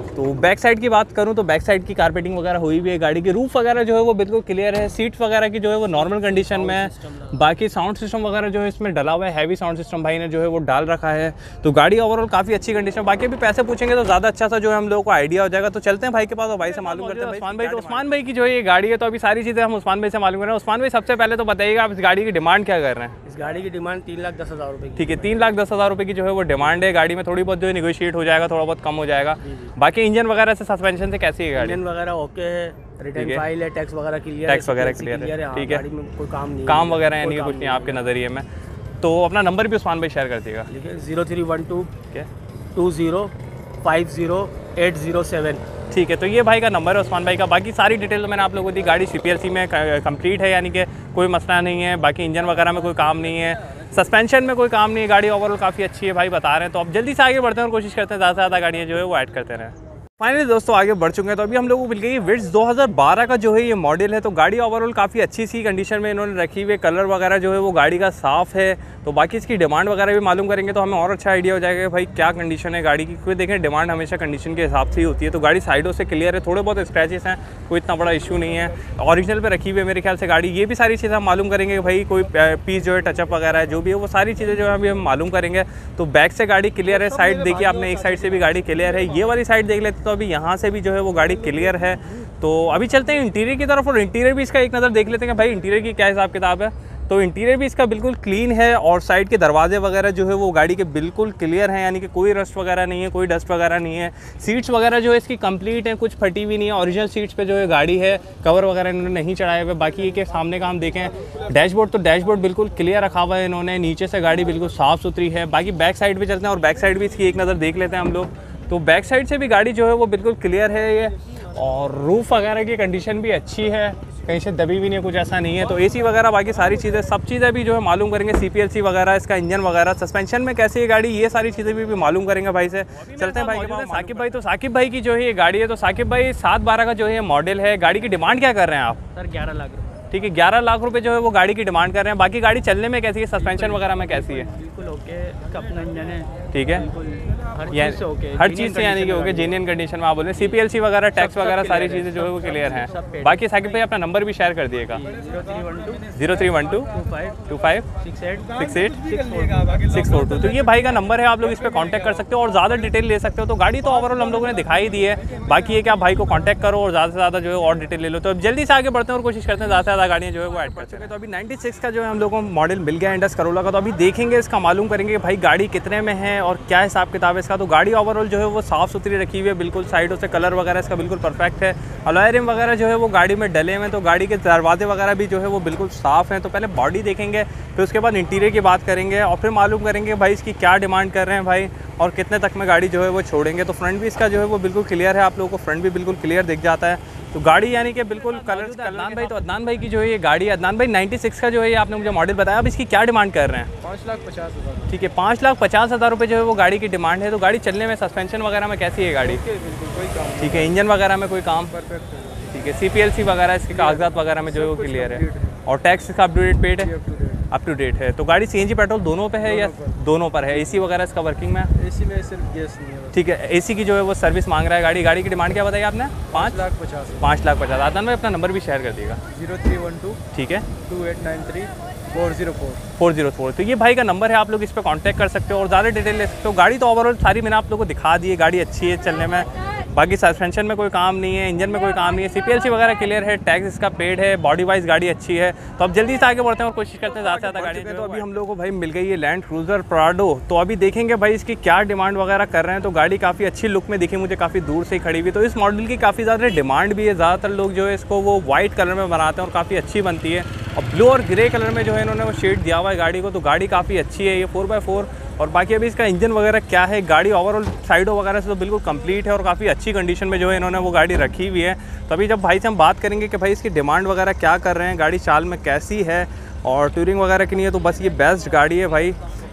तो बैक साइड की बात करूं तो बैक साइड की कारपेटिंग वगैरह हुई भी है, गाड़ी की रूफ वगैरह जो है वो बिल्कुल क्लियर है, सीट्स वगैरह की जो है वो नॉर्मल कंडीशन में है, बाकी साउंड सिस्टम वगैरह जो है इसमें डला हुआ है, हैवी साउंड सिस्टम भाई ने जो है वो डाल रखा है। तो गाड़ी ओवरऑल काफ़ी अच्छी कंडीशन, बाकी अभी पैसे पूछेंगे तो ज़्यादा अच्छा सा जो है हम लोगों को आइडिया हो जाएगा। तो चलते हैं भाई के पास और भाई से मालूम करते हैं। उस्मान भाई, तो उस्मान भाई की जो है ये गाड़ी है, तो अभी सारी चीज़ें हम उस्मान भाई से मालूम कर रहे हैं। उस्मान भाई सबसे पहले तो बताइएगा आप इस गाड़ी की डिमांड क्या कर रहे हैं? इस गाड़ी की डिमांड तीन लाख दस हज़ार रुपये। ठीक है, तीन लाख दस हज़ार रुपये की जो है वो डिमांड है। गाड़ी में थोड़ी बहुत जो है निगोशिएट हो जाएगा, थोड़ा बहुत कम हो जाएगा। बाकी इंजन वगैरह से, सस्पेंशन से कैसी है गाड़ी? इंजन वगैरह ओके है, रिटर्न फाइल है, टैक्स वगैरह क्लियर है, टैक्स वगैरह क्लियर है, ठीक है, गाड़ी में कोई काम नहीं, काम वगैरह यानी कि कुछ नहीं आपके नज़रिए में। तो अपना नंबर भी उस्मान भाई शेयर कर दिएगा। लिखिए जीरो थ्री वन टू क्या two zero five zero eight zero seven. ठीक है, तो ये भाई का नंबर है उस्मान भाई का। बाकी सारी डिटेल तो मैंने आप लोगों को दी। गाड़ी सीपीएलसी में कंप्लीट है, यानी कि कोई मसला नहीं है। बाकी इंजन वगैरह में कोई काम नहीं है, सस्पेंशन में कोई काम नहीं है, गाड़ी ओवरऑल काफ़ी अच्छी है भाई बता रहे हैं। तो अब जल्दी से आगे बढ़ते हैं और कोशिश करते हैं ज़्यादा से ज़्यादा गाड़ियाँ जो है वो ऐड करते रहें। फाइनली दोस्तों आगे बढ़ चुके हैं। तो अभी हम लोगों को मिल गई विट्स दो हज़ार बारह का जो है ये मॉडल है। तो गाड़ी ओवरऑल काफ़ी अच्छी सी कंडीशन में इन्होंने रखी हुई है, कलर वगैरह जो है वो गाड़ी का साफ़ है। तो बाकी इसकी डिमांड वगैरह भी मालूम करेंगे तो हमें और अच्छा आइडिया हो जाएगा कि भाई क्या कंडीशन है गाड़ी की। क्योंकि देखें डिमांड हमेशा कंडीशन के हिसाब से ही होती है। तो गाड़ी साइडों से क्लियर है, थोड़े बहुत स्क्रैचेस हैं, कोई इतना बड़ा इशू नहीं है। ओरिजिनल पे रखी हुई है मेरे ख्याल से गाड़ी। ये भी सारी चीज़ें हम मालूम करेंगे कि भाई कोई पीस जो है टचअप वगैरह है जो भी है वो सारी चीज़ें जो है अभी हम मालूम करेंगे। तो बैक से गाड़ी क्लियर है, साइड देखिए आपने, एक साइड से भी गाड़ी क्लियर है। ये वाली साइड देख लेते तो अभी यहाँ से भी जो है वो गाड़ी क्लियर है। तो अभी चलते हैं इंटीरियर की तरफ और इंटीरियर भी इसका एक नज़र देख लेते हैं भाई इंटीरियर की क्या हिसाब किताब है। तो इंटीरियर भी इसका बिल्कुल क्लीन है और साइड के दरवाजे वगैरह जो है वो गाड़ी के बिल्कुल क्लियर हैं, यानी कि कोई रस्ट वगैरह नहीं है, कोई डस्ट वगैरह नहीं है। सीट्स वगैरह जो है इसकी कंप्लीट है, कुछ फटी हुई नहीं है। ओरिजिनल सीट्स पे जो है गाड़ी है, कवर वगैरह इन्होंने नहीं चढ़ाए हुए। बाकी ये के सामने का हम देखें डैशबोर्ड, तो डैशबोर्ड बिल्कुल क्लियर रखा हुआ है इन्होंने। नीचे से गाड़ी बिल्कुल साफ़ सुथरी है। बाकी बैक साइड भी चलते हैं और बैक साइड भी इसकी एक नज़र देख लेते हैं हम लोग। तो बैक साइड से भी गाड़ी जो है वो बिल्कुल क्लियर है ये, और रूफ़ वगैरह की कंडीशन भी अच्छी है, कहीं से दबी भी नहीं, कुछ ऐसा नहीं है। तो एसी वगैरह बाकी सारी चीज़ें, सब चीज़ें भी जो है मालूम करेंगे। सीपीएलसी वगैरह, इसका इंजन वगैरह, सस्पेंशन में कैसी है गाड़ी, ये सारी चीज़ें भी, भी मालूम करेंगे भाई से। चलते हैं भाई के पास। साकिब भाई, तो साकिब भाई की जो है ये गाड़ी है। तो साकिब भाई सात बारह का जो है मॉडल है, गाड़ी की डिमांड क्या कर रहे हैं आप? सर ग्यारह लाख रुपये। ठीक है, ग्यारह लाख रुपए जो है वो गाड़ी की डिमांड कर रहे हैं। बाकी गाड़ी चलने में कैसी है, सस्पेंशन वगैरह में कैसी है? बिल्कुल ओके, इसका अपना इंजन है, ठीक है, हर या- चीज़ से ओके, हर चीज़ से यानी कि ओके, जेन्युइन कंडीशन में आप बोले। सीपीएलसी वगैरह, टैक्स वगैरह सारी चीज़ें जो है वो क्लियर हैं। बाकी साकिब भाई अपना नंबर भी शेयर कर दिएगा। Zero three one two zero three one two two five two five six eight six eight six four six four two. तो ये भाई का नंबर है, आप लोग इस पर कॉन्टैक्ट कर सकते हो और ज़्यादा डिटेल ले सकते हो। तो गाड़ी तो ओवरऑल हम लोगों ने दिखाई दी है, बाकी ये कि आप भाई को कॉन्टैक्ट करो और ज़्यादा से ज़्यादा जो है और डिटेल ले लो। तो अब जल्दी से आगे बढ़ते हैं और कोशिश करते हैं ज़्यादा से ज़्यादा गाड़ियाँ जो है वो ऐड कर चुके हैं। तो अभी नाइन्टी सिक्स का जो है हम लोगों को मॉडल मिल गया इंडस करोला का। तो अभी देखेंगे, इसका मालूम करेंगे कि भाई गाड़ी कितने में है और क्या हिसाब किताब है इसका। तो गाड़ी ओवरऑल जो है वो साफ़ सुथरी रखी हुई है, बिल्कुल साइडों से कलर वगैरह इसका बिल्कुल परफेक्ट है। अलॉय रिम वगैरह जो है वो गाड़ी में डले हुए हैं। तो गाड़ी के दरवाजे वगैरह भी जो है वो बिल्कुल साफ़ हैं। तो पहले बॉडी देखेंगे, फिर उसके बाद इंटीरियर की बात करेंगे और फिर मालूम करेंगे भाई इसकी क्या डिमांड कर रहे हैं भाई और कितने तक में गाड़ी जो है वो छोड़ेंगे। तो फ्रंट भी इसका जो है वो बिल्कुल क्लियर है, आप लोगों को फ्रंट भी बिल्कुल क्लियर दिख जाता है। तो गाड़ी यानी कि बिल्कुल कलर। अदनान भाई, तो अदनान भाई की जो है ये गाड़ी है, अदनान भाई नाइन्टी सिक्स का जो है ये आपने मुझे मॉडल बताया, अब इसकी क्या डिमांड कर रहे हैं? पाँच लाख पचास हज़ार। ठीक है, पाँच लाख पचास हज़ार रुपये जो है वो गाड़ी की डिमांड है। तो गाड़ी चलने में, सस्पेंशन वगैरह में कैसी है गाड़ी? बिल्कुल कोई काम। ठीक है, इंजन वगैरह में कोई काम? परफेक्ट है। ठीक है, सीपीएलसी वगैरह इसके कागजात वगैरह में जो है वो क्लियर है और टैक्स इसका अप टू डेट पेड है, अप टू डेट है। तो गाड़ी सीएनजी पेट्रोल दोनों पे है या दोनों पर है? एसी वगैरह इसका वर्किंग में? एसी में सिर्फ गैस नहीं है। ठीक है, एसी की जो है वो सर्विस मांग रहा है गाड़ी। गाड़ी की डिमांड क्या बताई आपने? पाँच लाख पचास। पाँच लाख पचास। आदनान भाई अपना नंबर भी शेयर कर दिएगा। जीरो थ्री वन टू ठीक है, two eight nine three four zero four four zero four. तो ये भाई का नंबर है, आप लोग इस पर कांटेक्ट कर सकते हो और ज़्यादा डिटेल ले सकते हो। गाड़ी तो ओवरऑल सारी मैंने आप लोगों को दिखा दी है, गाड़ी अच्छी है चलने में। बाकी सस्पेंशन में कोई काम नहीं है, इंजन में कोई काम नहीं है, सीपीएलसी वगैरह क्लियर है, टैक्स इसका पेड है, बॉडी वाइज गाड़ी अच्छी है। तो अब जल्दी से आगे बढ़ते हैं और कोशिश करते हैं ज़्यादा से ज़्यादा गाड़ी। तो अभी हम लोगों को भाई मिल गई है लैंड क्रूज़र प्राडो। तो अभी देखेंगे भाई इसकी क्या डिमांड वगैरह कर रहे हैं। तो गाड़ी काफ़ी अच्छी लुक में दिखी मुझे, काफ़ी दूर से ही खड़ी हुई। तो इस मॉडल की काफ़ी ज़्यादा डिमांड भी है, ज़्यादातर लोग जो है इसको वो वाइट कलर में बनाते हैं और काफ़ी अच्छी बनती है। और ब्लू और ग्रे कलर में जो है इन्होंने वो शेड दिया हुआ है गाड़ी को। तो गाड़ी काफ़ी अच्छी है ये, फोर बाई फोर। और बाकी अभी इसका इंजन वगैरह क्या है, गाड़ी ओवरऑल साइडों वगैरह से तो बिल्कुल कंप्लीट है और काफ़ी अच्छी कंडीशन में जो है इन्होंने वो गाड़ी रखी हुई है। तो अभी जब भाई से हम बात करेंगे कि भाई इसकी डिमांड वगैरह क्या कर रहे हैं, गाड़ी चाल में कैसी है और टूरिंग वगैरह की नहीं है, तो बस ये बेस्ट गाड़ी है भाई।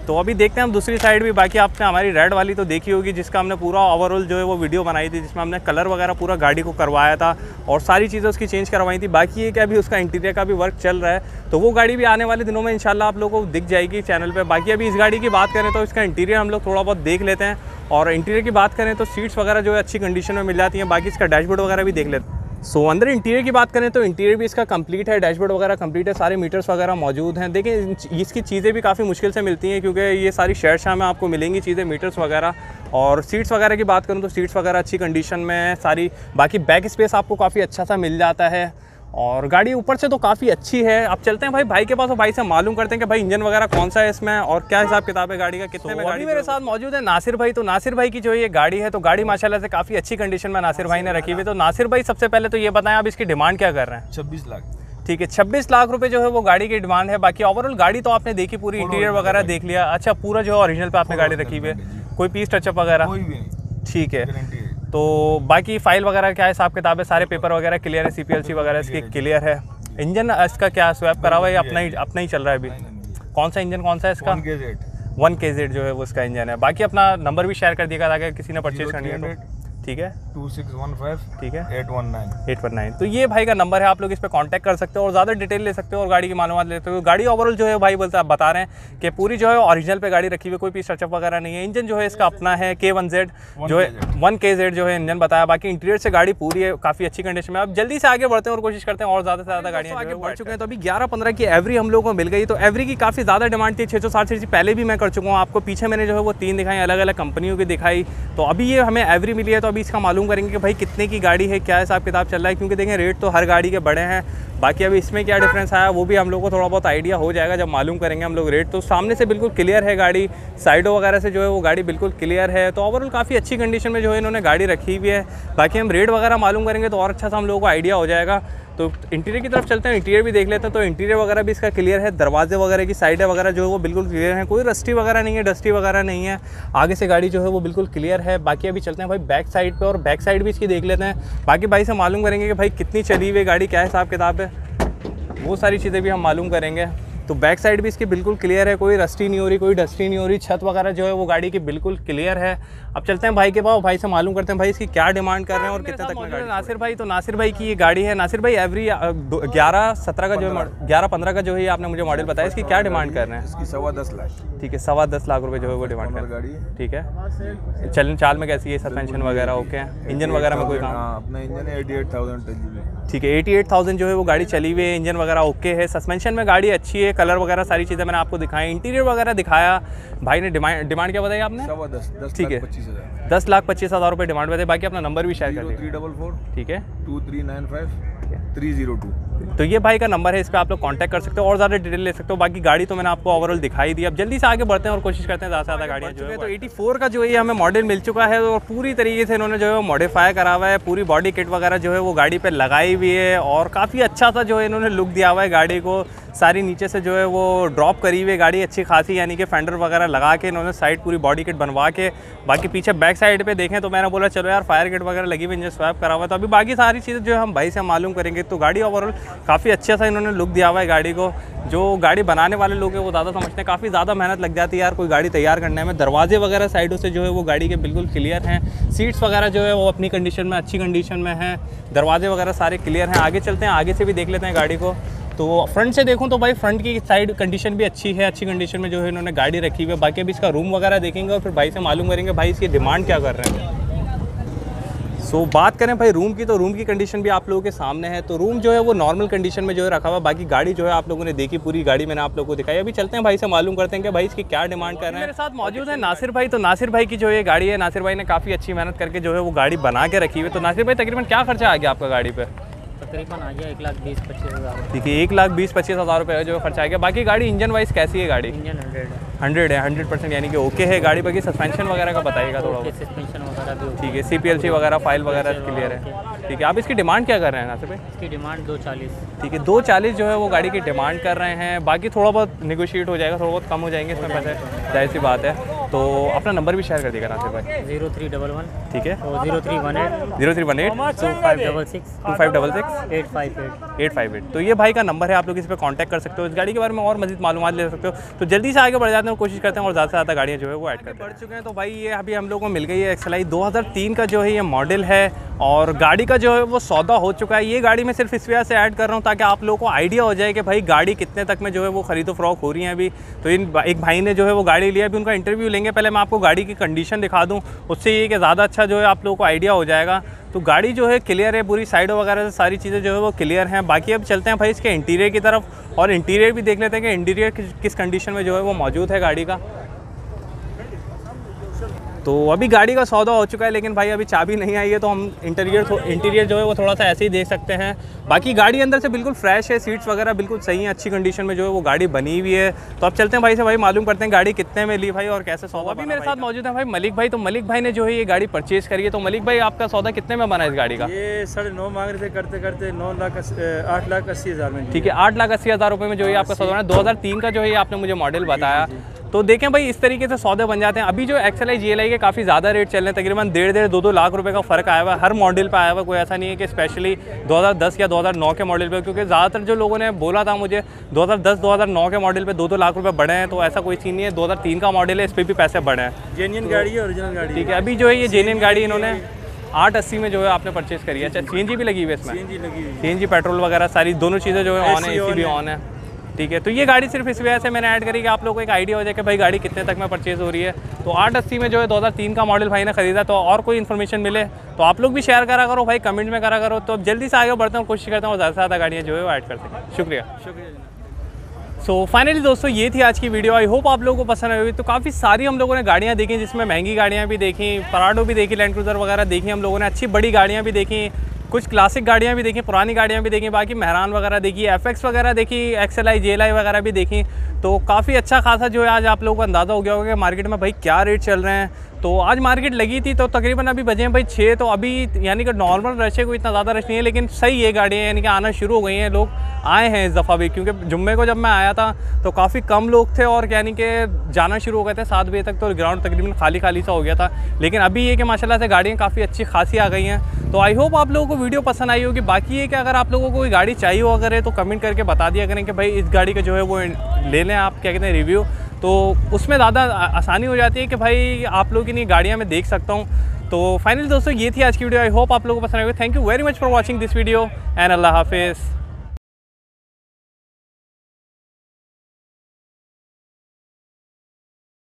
तो अभी देखते हैं हम दूसरी साइड भी। बाकी आपने हमारी रेड वाली तो देखी होगी, जिसका हमने पूरा ओवरऑल जो है वो वीडियो बनाई थी, जिसमें हमने कलर वगैरह पूरा गाड़ी को करवाया था और सारी चीज़ें उसकी चेंज करवाई थी। बाकी ये कि अभी उसका इंटीरियर का भी वर्क चल रहा है, तो वो गाड़ी भी आने वाले दिनों में इंशाल्लाह आप लोगों को दिख जाएगी चैनल पर। बाकी अभी इस गाड़ी की बात करें तो इसका इंटीरियर हम लोग थोड़ा बहुत देख लेते हैं। और इंटीरियर की बात करें तो सीट्स वगैरह जो है अच्छी कंडीशन में मिल जाती हैं। बाकी इसका डैशबोर्ड वगैरह भी देख लेते हैं। सो so, अंदर इंटीरियर की बात करें तो इंटीरियर भी इसका कंप्लीट है, डैशबोर्ड वगैरह कंप्लीट है, सारे मीटर्स वगैरह मौजूद हैं। देखिए इसकी चीज़ें भी काफ़ी मुश्किल से मिलती हैं, क्योंकि ये सारी शेयर शाह में आपको मिलेंगी चीज़ें, मीटर्स वगैरह। और सीट्स वगैरह की बात करूँ तो सीट्स वगैरह अच्छी कंडीशन में है सारी। बाकी बैक स्पेस आपको काफ़ी अच्छा सा मिल जाता है और गाड़ी ऊपर से तो काफ़ी अच्छी है। अब चलते हैं भाई भाई के पास और भाई से मालूम करते हैं कि भाई इंजन वगैरह कौन सा है इसमें और क्या हिसाब किताब है गाड़ी का, कितने so, में गाड़ी। मेरे साथ मौजूद है नासिर भाई। तो नासिर भाई की जो ये गाड़ी है, तो गाड़ी माशाल्लाह से काफ़ी अच्छी कंडीशन में नासिर भाई ने रखी हुई। तो नासिर भाई सबसे पहले तो ये बताएं आप इसकी डिमांड क्या कर रहे हैं? छब्बीस लाख। ठीक है, छब्बीस लाख रुपए जो है वो गाड़ी की डिमांड है। बाकी ओवरऑल गाड़ी तो आपने देखी, पूरी इंटीरियर वगैरह देख लिया। अच्छा, पूरा जो है ओरिजिनल पे आपने गाड़ी रखी हुई है, कोई पीस टचअप वगैरह? ठीक है। तो बाकी फाइल वगैरह क्या हिसाब किताब है? सारे पेपर वगैरह क्लियर है, सीपीएलसी वगैरह इसकी क्लियर है। इंजन इसका क्या स्वैप करा हुआ है, अपना ही अपना ही चल रहा है अभी? कौन सा इंजन कौन सा है इसका? वन के जेड जो है वो इसका इंजन है। बाकी अपना नंबर भी शेयर कर दिएगा अगर किसी ने परचेज करनी है तो। ठीक है, टू सिक्स वन फाइव ठीक है eight one nine eight one nine. तो ये भाई का नंबर है, आप लोग इस पर कांटेक्ट कर सकते हो और ज़्यादा डिटेल ले सकते हो और गाड़ी की मालूमात ले सकते हो। गाड़ी ओवरऑल जो है भाई बोलते आप बता रहे हैं कि पूरी जो है ओरिजिनल पे गाड़ी रखी हुई, कोई पीस टचअप वगैरह नहीं है। इंजन जो है इसका अपना है, के वन जेड जो है वन के जेड जो है इंजन बताया। बाकी इंटीरियर से गाड़ी पूरी है, काफ़ी अच्छी कंडीशन में। अब जल्दी से आगे बढ़ते हैं और कोशिश करते हैं और ज़्यादा से ज़्यादा गाड़ियाँ आगे बढ़ चुके हैं। तो अभी ग्यारह पंद्रह की एवरी हम लोग को मिल गई। तो एवरी की काफ़ी ज़्यादा डिमांड थी, छः सौ साठ सीसी पहले भी मैं कर चुका हूँ आपको। पीछे मैंने जो है वो तीन दिखाई, अलग अलग कंपनियों की दिखाई। तो अभी ये हमें एवरी मिली है, तो अभी इसका मालूम करेंगे कि भाई कितने की गाड़ी है, क्या हिसाब किताब चल रहा है। क्योंकि देखें रेट तो हर गाड़ी के बड़े हैं। बाकी अभी इसमें क्या डिफरेंस आया वो भी हम लोग को थोड़ा बहुत आइडिया हो जाएगा जब मालूम करेंगे हम लोग रेट। तो सामने से बिल्कुल क्लियर है गाड़ी, साइडों वगैरह से जो है वो गाड़ी बिल्कुल क्लियर है। तो ओवरऑल काफ़ी अच्छी कंडीशन में जो है इन्होंने गाड़ी रखी हुई है। बाकी हम रेट वगैरह मालूम करेंगे तो और अच्छा सा हम लोगों को आइडिया हो जाएगा। तो इंटीरियर की तरफ चलते हैं, इंटीरियर भी देख लेते हैं। तो इंटीरियर वगैरह भी इसका क्लियर है, दरवाजे वगैरह की साइडें वगैरह जो है वो बिल्कुल क्लियर है, कोई रस्टी वगैरह नहीं है, डस्टी वगैरह नहीं है। आगे से गाड़ी जो है वो बिल्कुल क्लियर है। बाकी अभी चलते हैं भाई बैक साइड पे और बैक साइड भी इसकी देख लेते हैं। बाकी भाई से मालूम करेंगे कि भाई कितनी चली हुई गाड़ी, क्या हिसाब किताब है, वो सारी चीज़ें भी हम मालूम करेंगे। तो बैक साइड भी इसकी बिल्कुल क्लियर है, कोई रस्टी नहीं हो रही, कोई डस्टी नहीं हो रही। छत वगैरह जो है वो गाड़ी की बिल्कुल क्लियर है। अब चलते हैं भाई के पास, भाई से मालूम करते हैं भाई इसकी क्या डिमांड कर रहे हैं और कितने तक में गाड़ी। नासिर भाई, तो नासिर भाई की ये गाड़ी है। नासिर भाई एवरी ग्यारह सत्रह का जो है ग्यारह पंद्रह का जो है आपने मुझे मॉडल बताया, इसकी क्या डिमांड कर रहे हैं? इसकी सवा दस लाख। ठीक है, सवा दस लाख रुपए जो है वो डिमांड कर गाड़ी है। ठीक है, चलन चाल में कैसी है, सस्पेंशन वगैरह ओके है, इंजन वगैरह में कोई काम? अपना इंजन है एटी एट थाउजेंड। ठीक है, एटी एट थाउजेंड जो है वो गाड़ी चली हुई है, इंजन वगैरह ओके है, सस्पेंशन में गाड़ी अच्छी है, कलर वगैरह सारी चीज़ें मैंने आपको दिखाई, इंटीरियर वगैरह दिखाया। भाई ने डिमांड डिमांड क्या बताई आपने? सवा दस दस ठीक है, पच्चीस हज़ार दस लाख पच्चीस हज़ार रुपये डिमांड बताई। बाकी अपना नंबर भी शेयर कर थ्री डबल फोर ठीक है two three nine five three zero two. तो ये भाई का नंबर है, इस पर आप लोग कांटेक्ट कर सकते हो और ज़्यादा डिटेल ले सकते हो। बाकी गाड़ी तो मैंने आपको ओवरऑल दिखाई दी। अब जल्दी से आगे बढ़ते हैं और कोशिश करते हैं ज़्यादा से ज़्यादा गाड़ियाँ जो है। तो एटी फोर का जो है हमें मॉडल मिल चुका है और पूरी तरीके से इन्होंने जो है मॉडिफाई करा हुआ है, पूरी बॉडी किट वगैरह जो है वो गाड़ी पे लगाई हुई है और काफ़ी अच्छा सा जो है इन्होंने लुक दिया हुआ है गाड़ी को। सारी नीचे से जो है वो ड्रॉप करी हुई है गाड़ी अच्छी खासी, यानी कि फेंडर वगैरह लगा के इन्होंने साइड पूरी बॉडी किट बनवा के। बाकी पीछे बैक साइड पे देखें तो मैंने बोला चलो यार फायर किट वगैरह लगी हुई, इंजन स्वैप करा हुआ है। तो अभी बाकी सारी चीज़ें जो है हम भाई से मालूम करेंगे। तो गाड़ी ओवरऑल काफ़ी अच्छा सा इन्होंने लुक दिया हुआ है गाड़ी को। जो गाड़ी बनाने वाले लोग हैं वो ज़्यादा समझते हैं, काफ़ी ज़्यादा मेहनत लग जाती है यार कोई गाड़ी तैयार करने में। दरवाजे वगैरह साइडों से जो है वो गाड़ी के बिल्कुल क्लियर हैं, सीट्स वगैरह जो है वो अपनी कंडीशन में अच्छी कंडीशन में हैं, दरवाजे वगैरह सारे क्लियर हैं। आगे चलते हैं, आगे से भी देख लेते हैं गाड़ी को। तो फ्रंट से देखूं तो भाई फ्रंट की साइड कंडीशन भी अच्छी है, अच्छी कंडीशन में जो है इन्होंने गाड़ी रखी हुई है। बाकी अभी इसका रूम वगैरह देखेंगे और फिर भाई से मालूम करेंगे भाई इसकी डिमांड क्या कर रहे हैं। सो so, बात करें भाई रूम की, तो रूम की कंडीशन भी आप लोगों के सामने है। तो रूम जो है वो नॉर्मल कंडीशन में जो है रखा हुआ। बाकी गाड़ी जो है आप लोगों ने देखी, पूरी गाड़ी मैंने आप लोगों को दिखाई। अभी चलते हैं भाई से मालूम करते हैं कि भाई इसकी क्या डिमांड कर रहे हैं। मेरे साथ मौजूद है नासिर भाई। तो नासिर भाई की जो ये गाड़ी है, नासिर भाई ने काफ़ी अच्छी मेहनत करके जो है वो गाड़ी बना के रखी हुई है। तो नासिर भाई तकरीबन क्या खर्चा आ गया आपका गाड़ी पे? तकरीबन आ गया एक लाख बीस पच्चीस हज़ार। ठीक है, एक लाख बीस पच्चीस हज़ार रुपये जो खर्चा आ गया। बाकी गाड़ी इंजन वाइज कैसी है गाड़ी? इंजन हंड्रेड है हंड्रेड है, हंड्रेड परसेंट यानी कि ओके है गाड़ी। बाकी सस्पेंशन वगैरह का बताइएगा थोड़ा बहुत। सस्पेंशन वगैरह भी ठीक है, सी पी एल सी वगैरह फाइल वगैरह क्लियर है। ठीक है, आप इसकी डिमांड क्या कर रहे हैं नासिर भाई? इसकी डिमांड दो चालीस। ठीक है, दो चालीस जो है वो गाड़ी की डिमांड कर रहे हैं। बाकी थोड़ा बहुत निगोशिएट हो जाएगा, थोड़ा बहुत कम हो जाएंगे इसमें पैसे, जाहिर सी बात है। तो अपना नंबर भी शेयर कर देगा नासिर भाई। जीरो थ्री डबल वन ठीक है, zero three one eight zero three one eight two five double six two five double six eight five eight eight five eight. तो ये भाई का नंबर है, आप लोग इस पर कांटेक्ट कर सकते हो, इस गाड़ी के बारे में और मजीद मालूमात ले सकते हो। तो जल्दी से आगे बढ़ जाते हैं, कोशिश करते हैं और ज़्यादा से ज़्यादा गाड़ियाँ जो है वो ऐड करते हैं। बढ़ चुके हैं तो भाई ये अभी हम लोग को मिल गई है एक्स एल आई दो हज़ार तीन का जो है ये मॉडल है, और गाड़ी का जो है वो सौदा हो चुका है। ये गाड़ी मैं सिर्फ इस वजह से ऐड कर रहा हूँ ताकि आप लोगों को आइडिया हो जाए कि भाई गाड़ी कितने तक में जो है वो खरीदो फरोख्त हो रही है अभी। तो इन एक भाई ने जो है वो गाड़ी लिया, अभी उनका इंटरव्यू लेंगे। पहले मैं आपको गाड़ी की कंडीशन दिखा दूँ, उससे ये कि ज़्यादा अच्छा जो है आप लोगों को आइडिया हो जाएगा। तो गाड़ी जो है क्लियर है, पूरी साइडों वगैरह से सारी चीज़ें जो है वो क्लियर हैं। बाकी अब चलते हैं भाई इसके इंटीरियर की तरफ, और इंटीरियर भी देख लेते हैं कि इंटीरियर किस कंडीशन में जो है वो मौजूद है गाड़ी का। तो अभी गाड़ी का सौदा हो चुका है, लेकिन भाई अभी चाबी नहीं आई है, तो हम इंटीरियर इंटीरियर जो है वो थोड़ा सा ऐसे ही देख सकते हैं। बाकी गाड़ी अंदर से बिल्कुल फ्रेश है, सीट्स वगैरह बिल्कुल सही है, अच्छी कंडीशन में जो है वो गाड़ी बनी हुई है। तो अब चलते हैं भाई से भाई मालूम करते हैं गाड़ी कितने में ली भाई और कैसे सौदा। अभी मेरे साथ मौजूद है भाई मलिक भाई। तो मलिक भाई ने जो है ये गाड़ी परचेज करी है। तो मलिक भाई आपका सौदा कितने में बना इस गाड़ी का? ये साढ़े नौ मांग रहे थे, करते करते नौ लाख आठ लाख अस्सी हज़ार में। ठीक है, आठ लाख अस्सी हज़ार रुपये में जो है आपका सौदा है। दो हज़ार तीन का जो है आपने मुझे मॉडल बताया। तो देखें भाई इस तरीके से सौदे बन जाते हैं। अभी जो X L I G L I के काफ़ी ज़्यादा रेट चल रहे हैं, तकरीबन डेढ़ डेढ़ दो दो लाख रुपए का फ़र्क आया हुआ है हर मॉडल पे आया हुआ। कोई ऐसा नहीं है कि स्पेशली दो हज़ार दस या दो हज़ार नौ के मॉडल पे, क्योंकि ज़्यादातर जो लोगों ने बोला था मुझे दो हज़ार दस दो हज़ार नौ के मॉडल पे दो दो लाख रुपए बढ़े हैं, तो ऐसा कोई सीन नहीं है। दो हज़ार तीन का मॉडल है, इस पर भी पैसे बढ़े हैं। जेन्युइन गाड़ी है, ओरिजिनल गाड़ी। ठीक है, अभी जो है ये जेन्युइन गाड़ी इन्होंने आठ अस्सी में जो है आपने परचेज करी है। अच्छा, सी एन जी भी लगी हुई है इसमें? सी एन जी लगी हुई है, सी एन जी पेट्रोल वगैरह सारी दोनों चीज़ें जो है ऑन है, ए सी भी ऑन है। ठीक है, तो ये गाड़ी सिर्फ इस वजह से मैंने ऐड करी कि आप लोगों को एक आइडिया हो जाए कि भाई गाड़ी कितने तक में परचेज़ हो रही है। तो आठ अस्सी में जो है दो हज़ार तीन का मॉडल भाई ने खरीदा। तो और कोई इन्फॉर्मेशन मिले तो आप लोग भी शेयर करा करो भाई, कमेंट में करा करो। तो अब जल्दी से आगे बढ़ते हैं, कोशिश करता हूँ ज़्यादा से ज़्यादा गाड़ियाँ जो है वो ऐड कर सकें। शुक्रिया शुक्रिया सो फाइनली दोस्तों ये थी आज की वीडियो। आई होप आप लोगों को पसंद आई होगी। तो काफ़ी सारी हम लोगों ने गाड़ियाँ देखी, जिसमें महंगी गाड़ियाँ भी देखी, पराडो भी देखी, लैंड क्रूज़र वगैरह देखी हम लोगों ने, अच्छी बड़ी गाड़ियाँ भी देखी, कुछ क्लासिक गाड़ियाँ भी देखी, पुरानी गाड़ियाँ भी देखी, बाकी मेहरान वगैरह देखी, एफ एक्स वगैरह देखी, X L I J L I वगैरह भी देखी। तो काफ़ी अच्छा खासा जो है आज आप लोगों को अंदाज़ा हो गया होगा कि मार्केट में भाई क्या रेट चल रहे हैं। तो आज मार्केट लगी थी तो तकरीबन अभी बजे हैं भाई छः। तो अभी यानी कि नॉर्मल रश है, कोई इतना ज़्यादा रश नहीं है, लेकिन सही है गाड़ियाँ यानी कि आना शुरू हो गई हैं। लोग आए हैं इस दफ़ा भी, क्योंकि जुम्मे को जब मैं आया था तो काफ़ी कम लोग थे और यानी कि जाना शुरू हो गए थे सात बजे तक, तो ग्राउंड तकरीबन खाली खाली सा हो गया था। लेकिन अभी ये कि माशाल्लाह से गाड़ियाँ काफ़ी अच्छी खासी आ गई हैं। तो आई होप आप लोगों को वीडियो पसंद आई होगी। बाकी ये कि अगर आप लोगों को कोई गाड़ी चाहिए हो अगर है तो कमेंट करके बता दिया करें कि भाई इस गाड़ी का जो है वो ले लें आप, क्या कहते हैं, रिव्यू। तो उसमें ज़्यादा आसानी हो जाती है कि भाई आप लोगों की नहीं गाड़ियाँ मैं देख सकता हूँ। तो फाइनली दोस्तों ये थी आज की वीडियो। आई होप आप लोगों को पसंद आएगी। Thank you very much for watching this video and अल्लाह हाफिज़।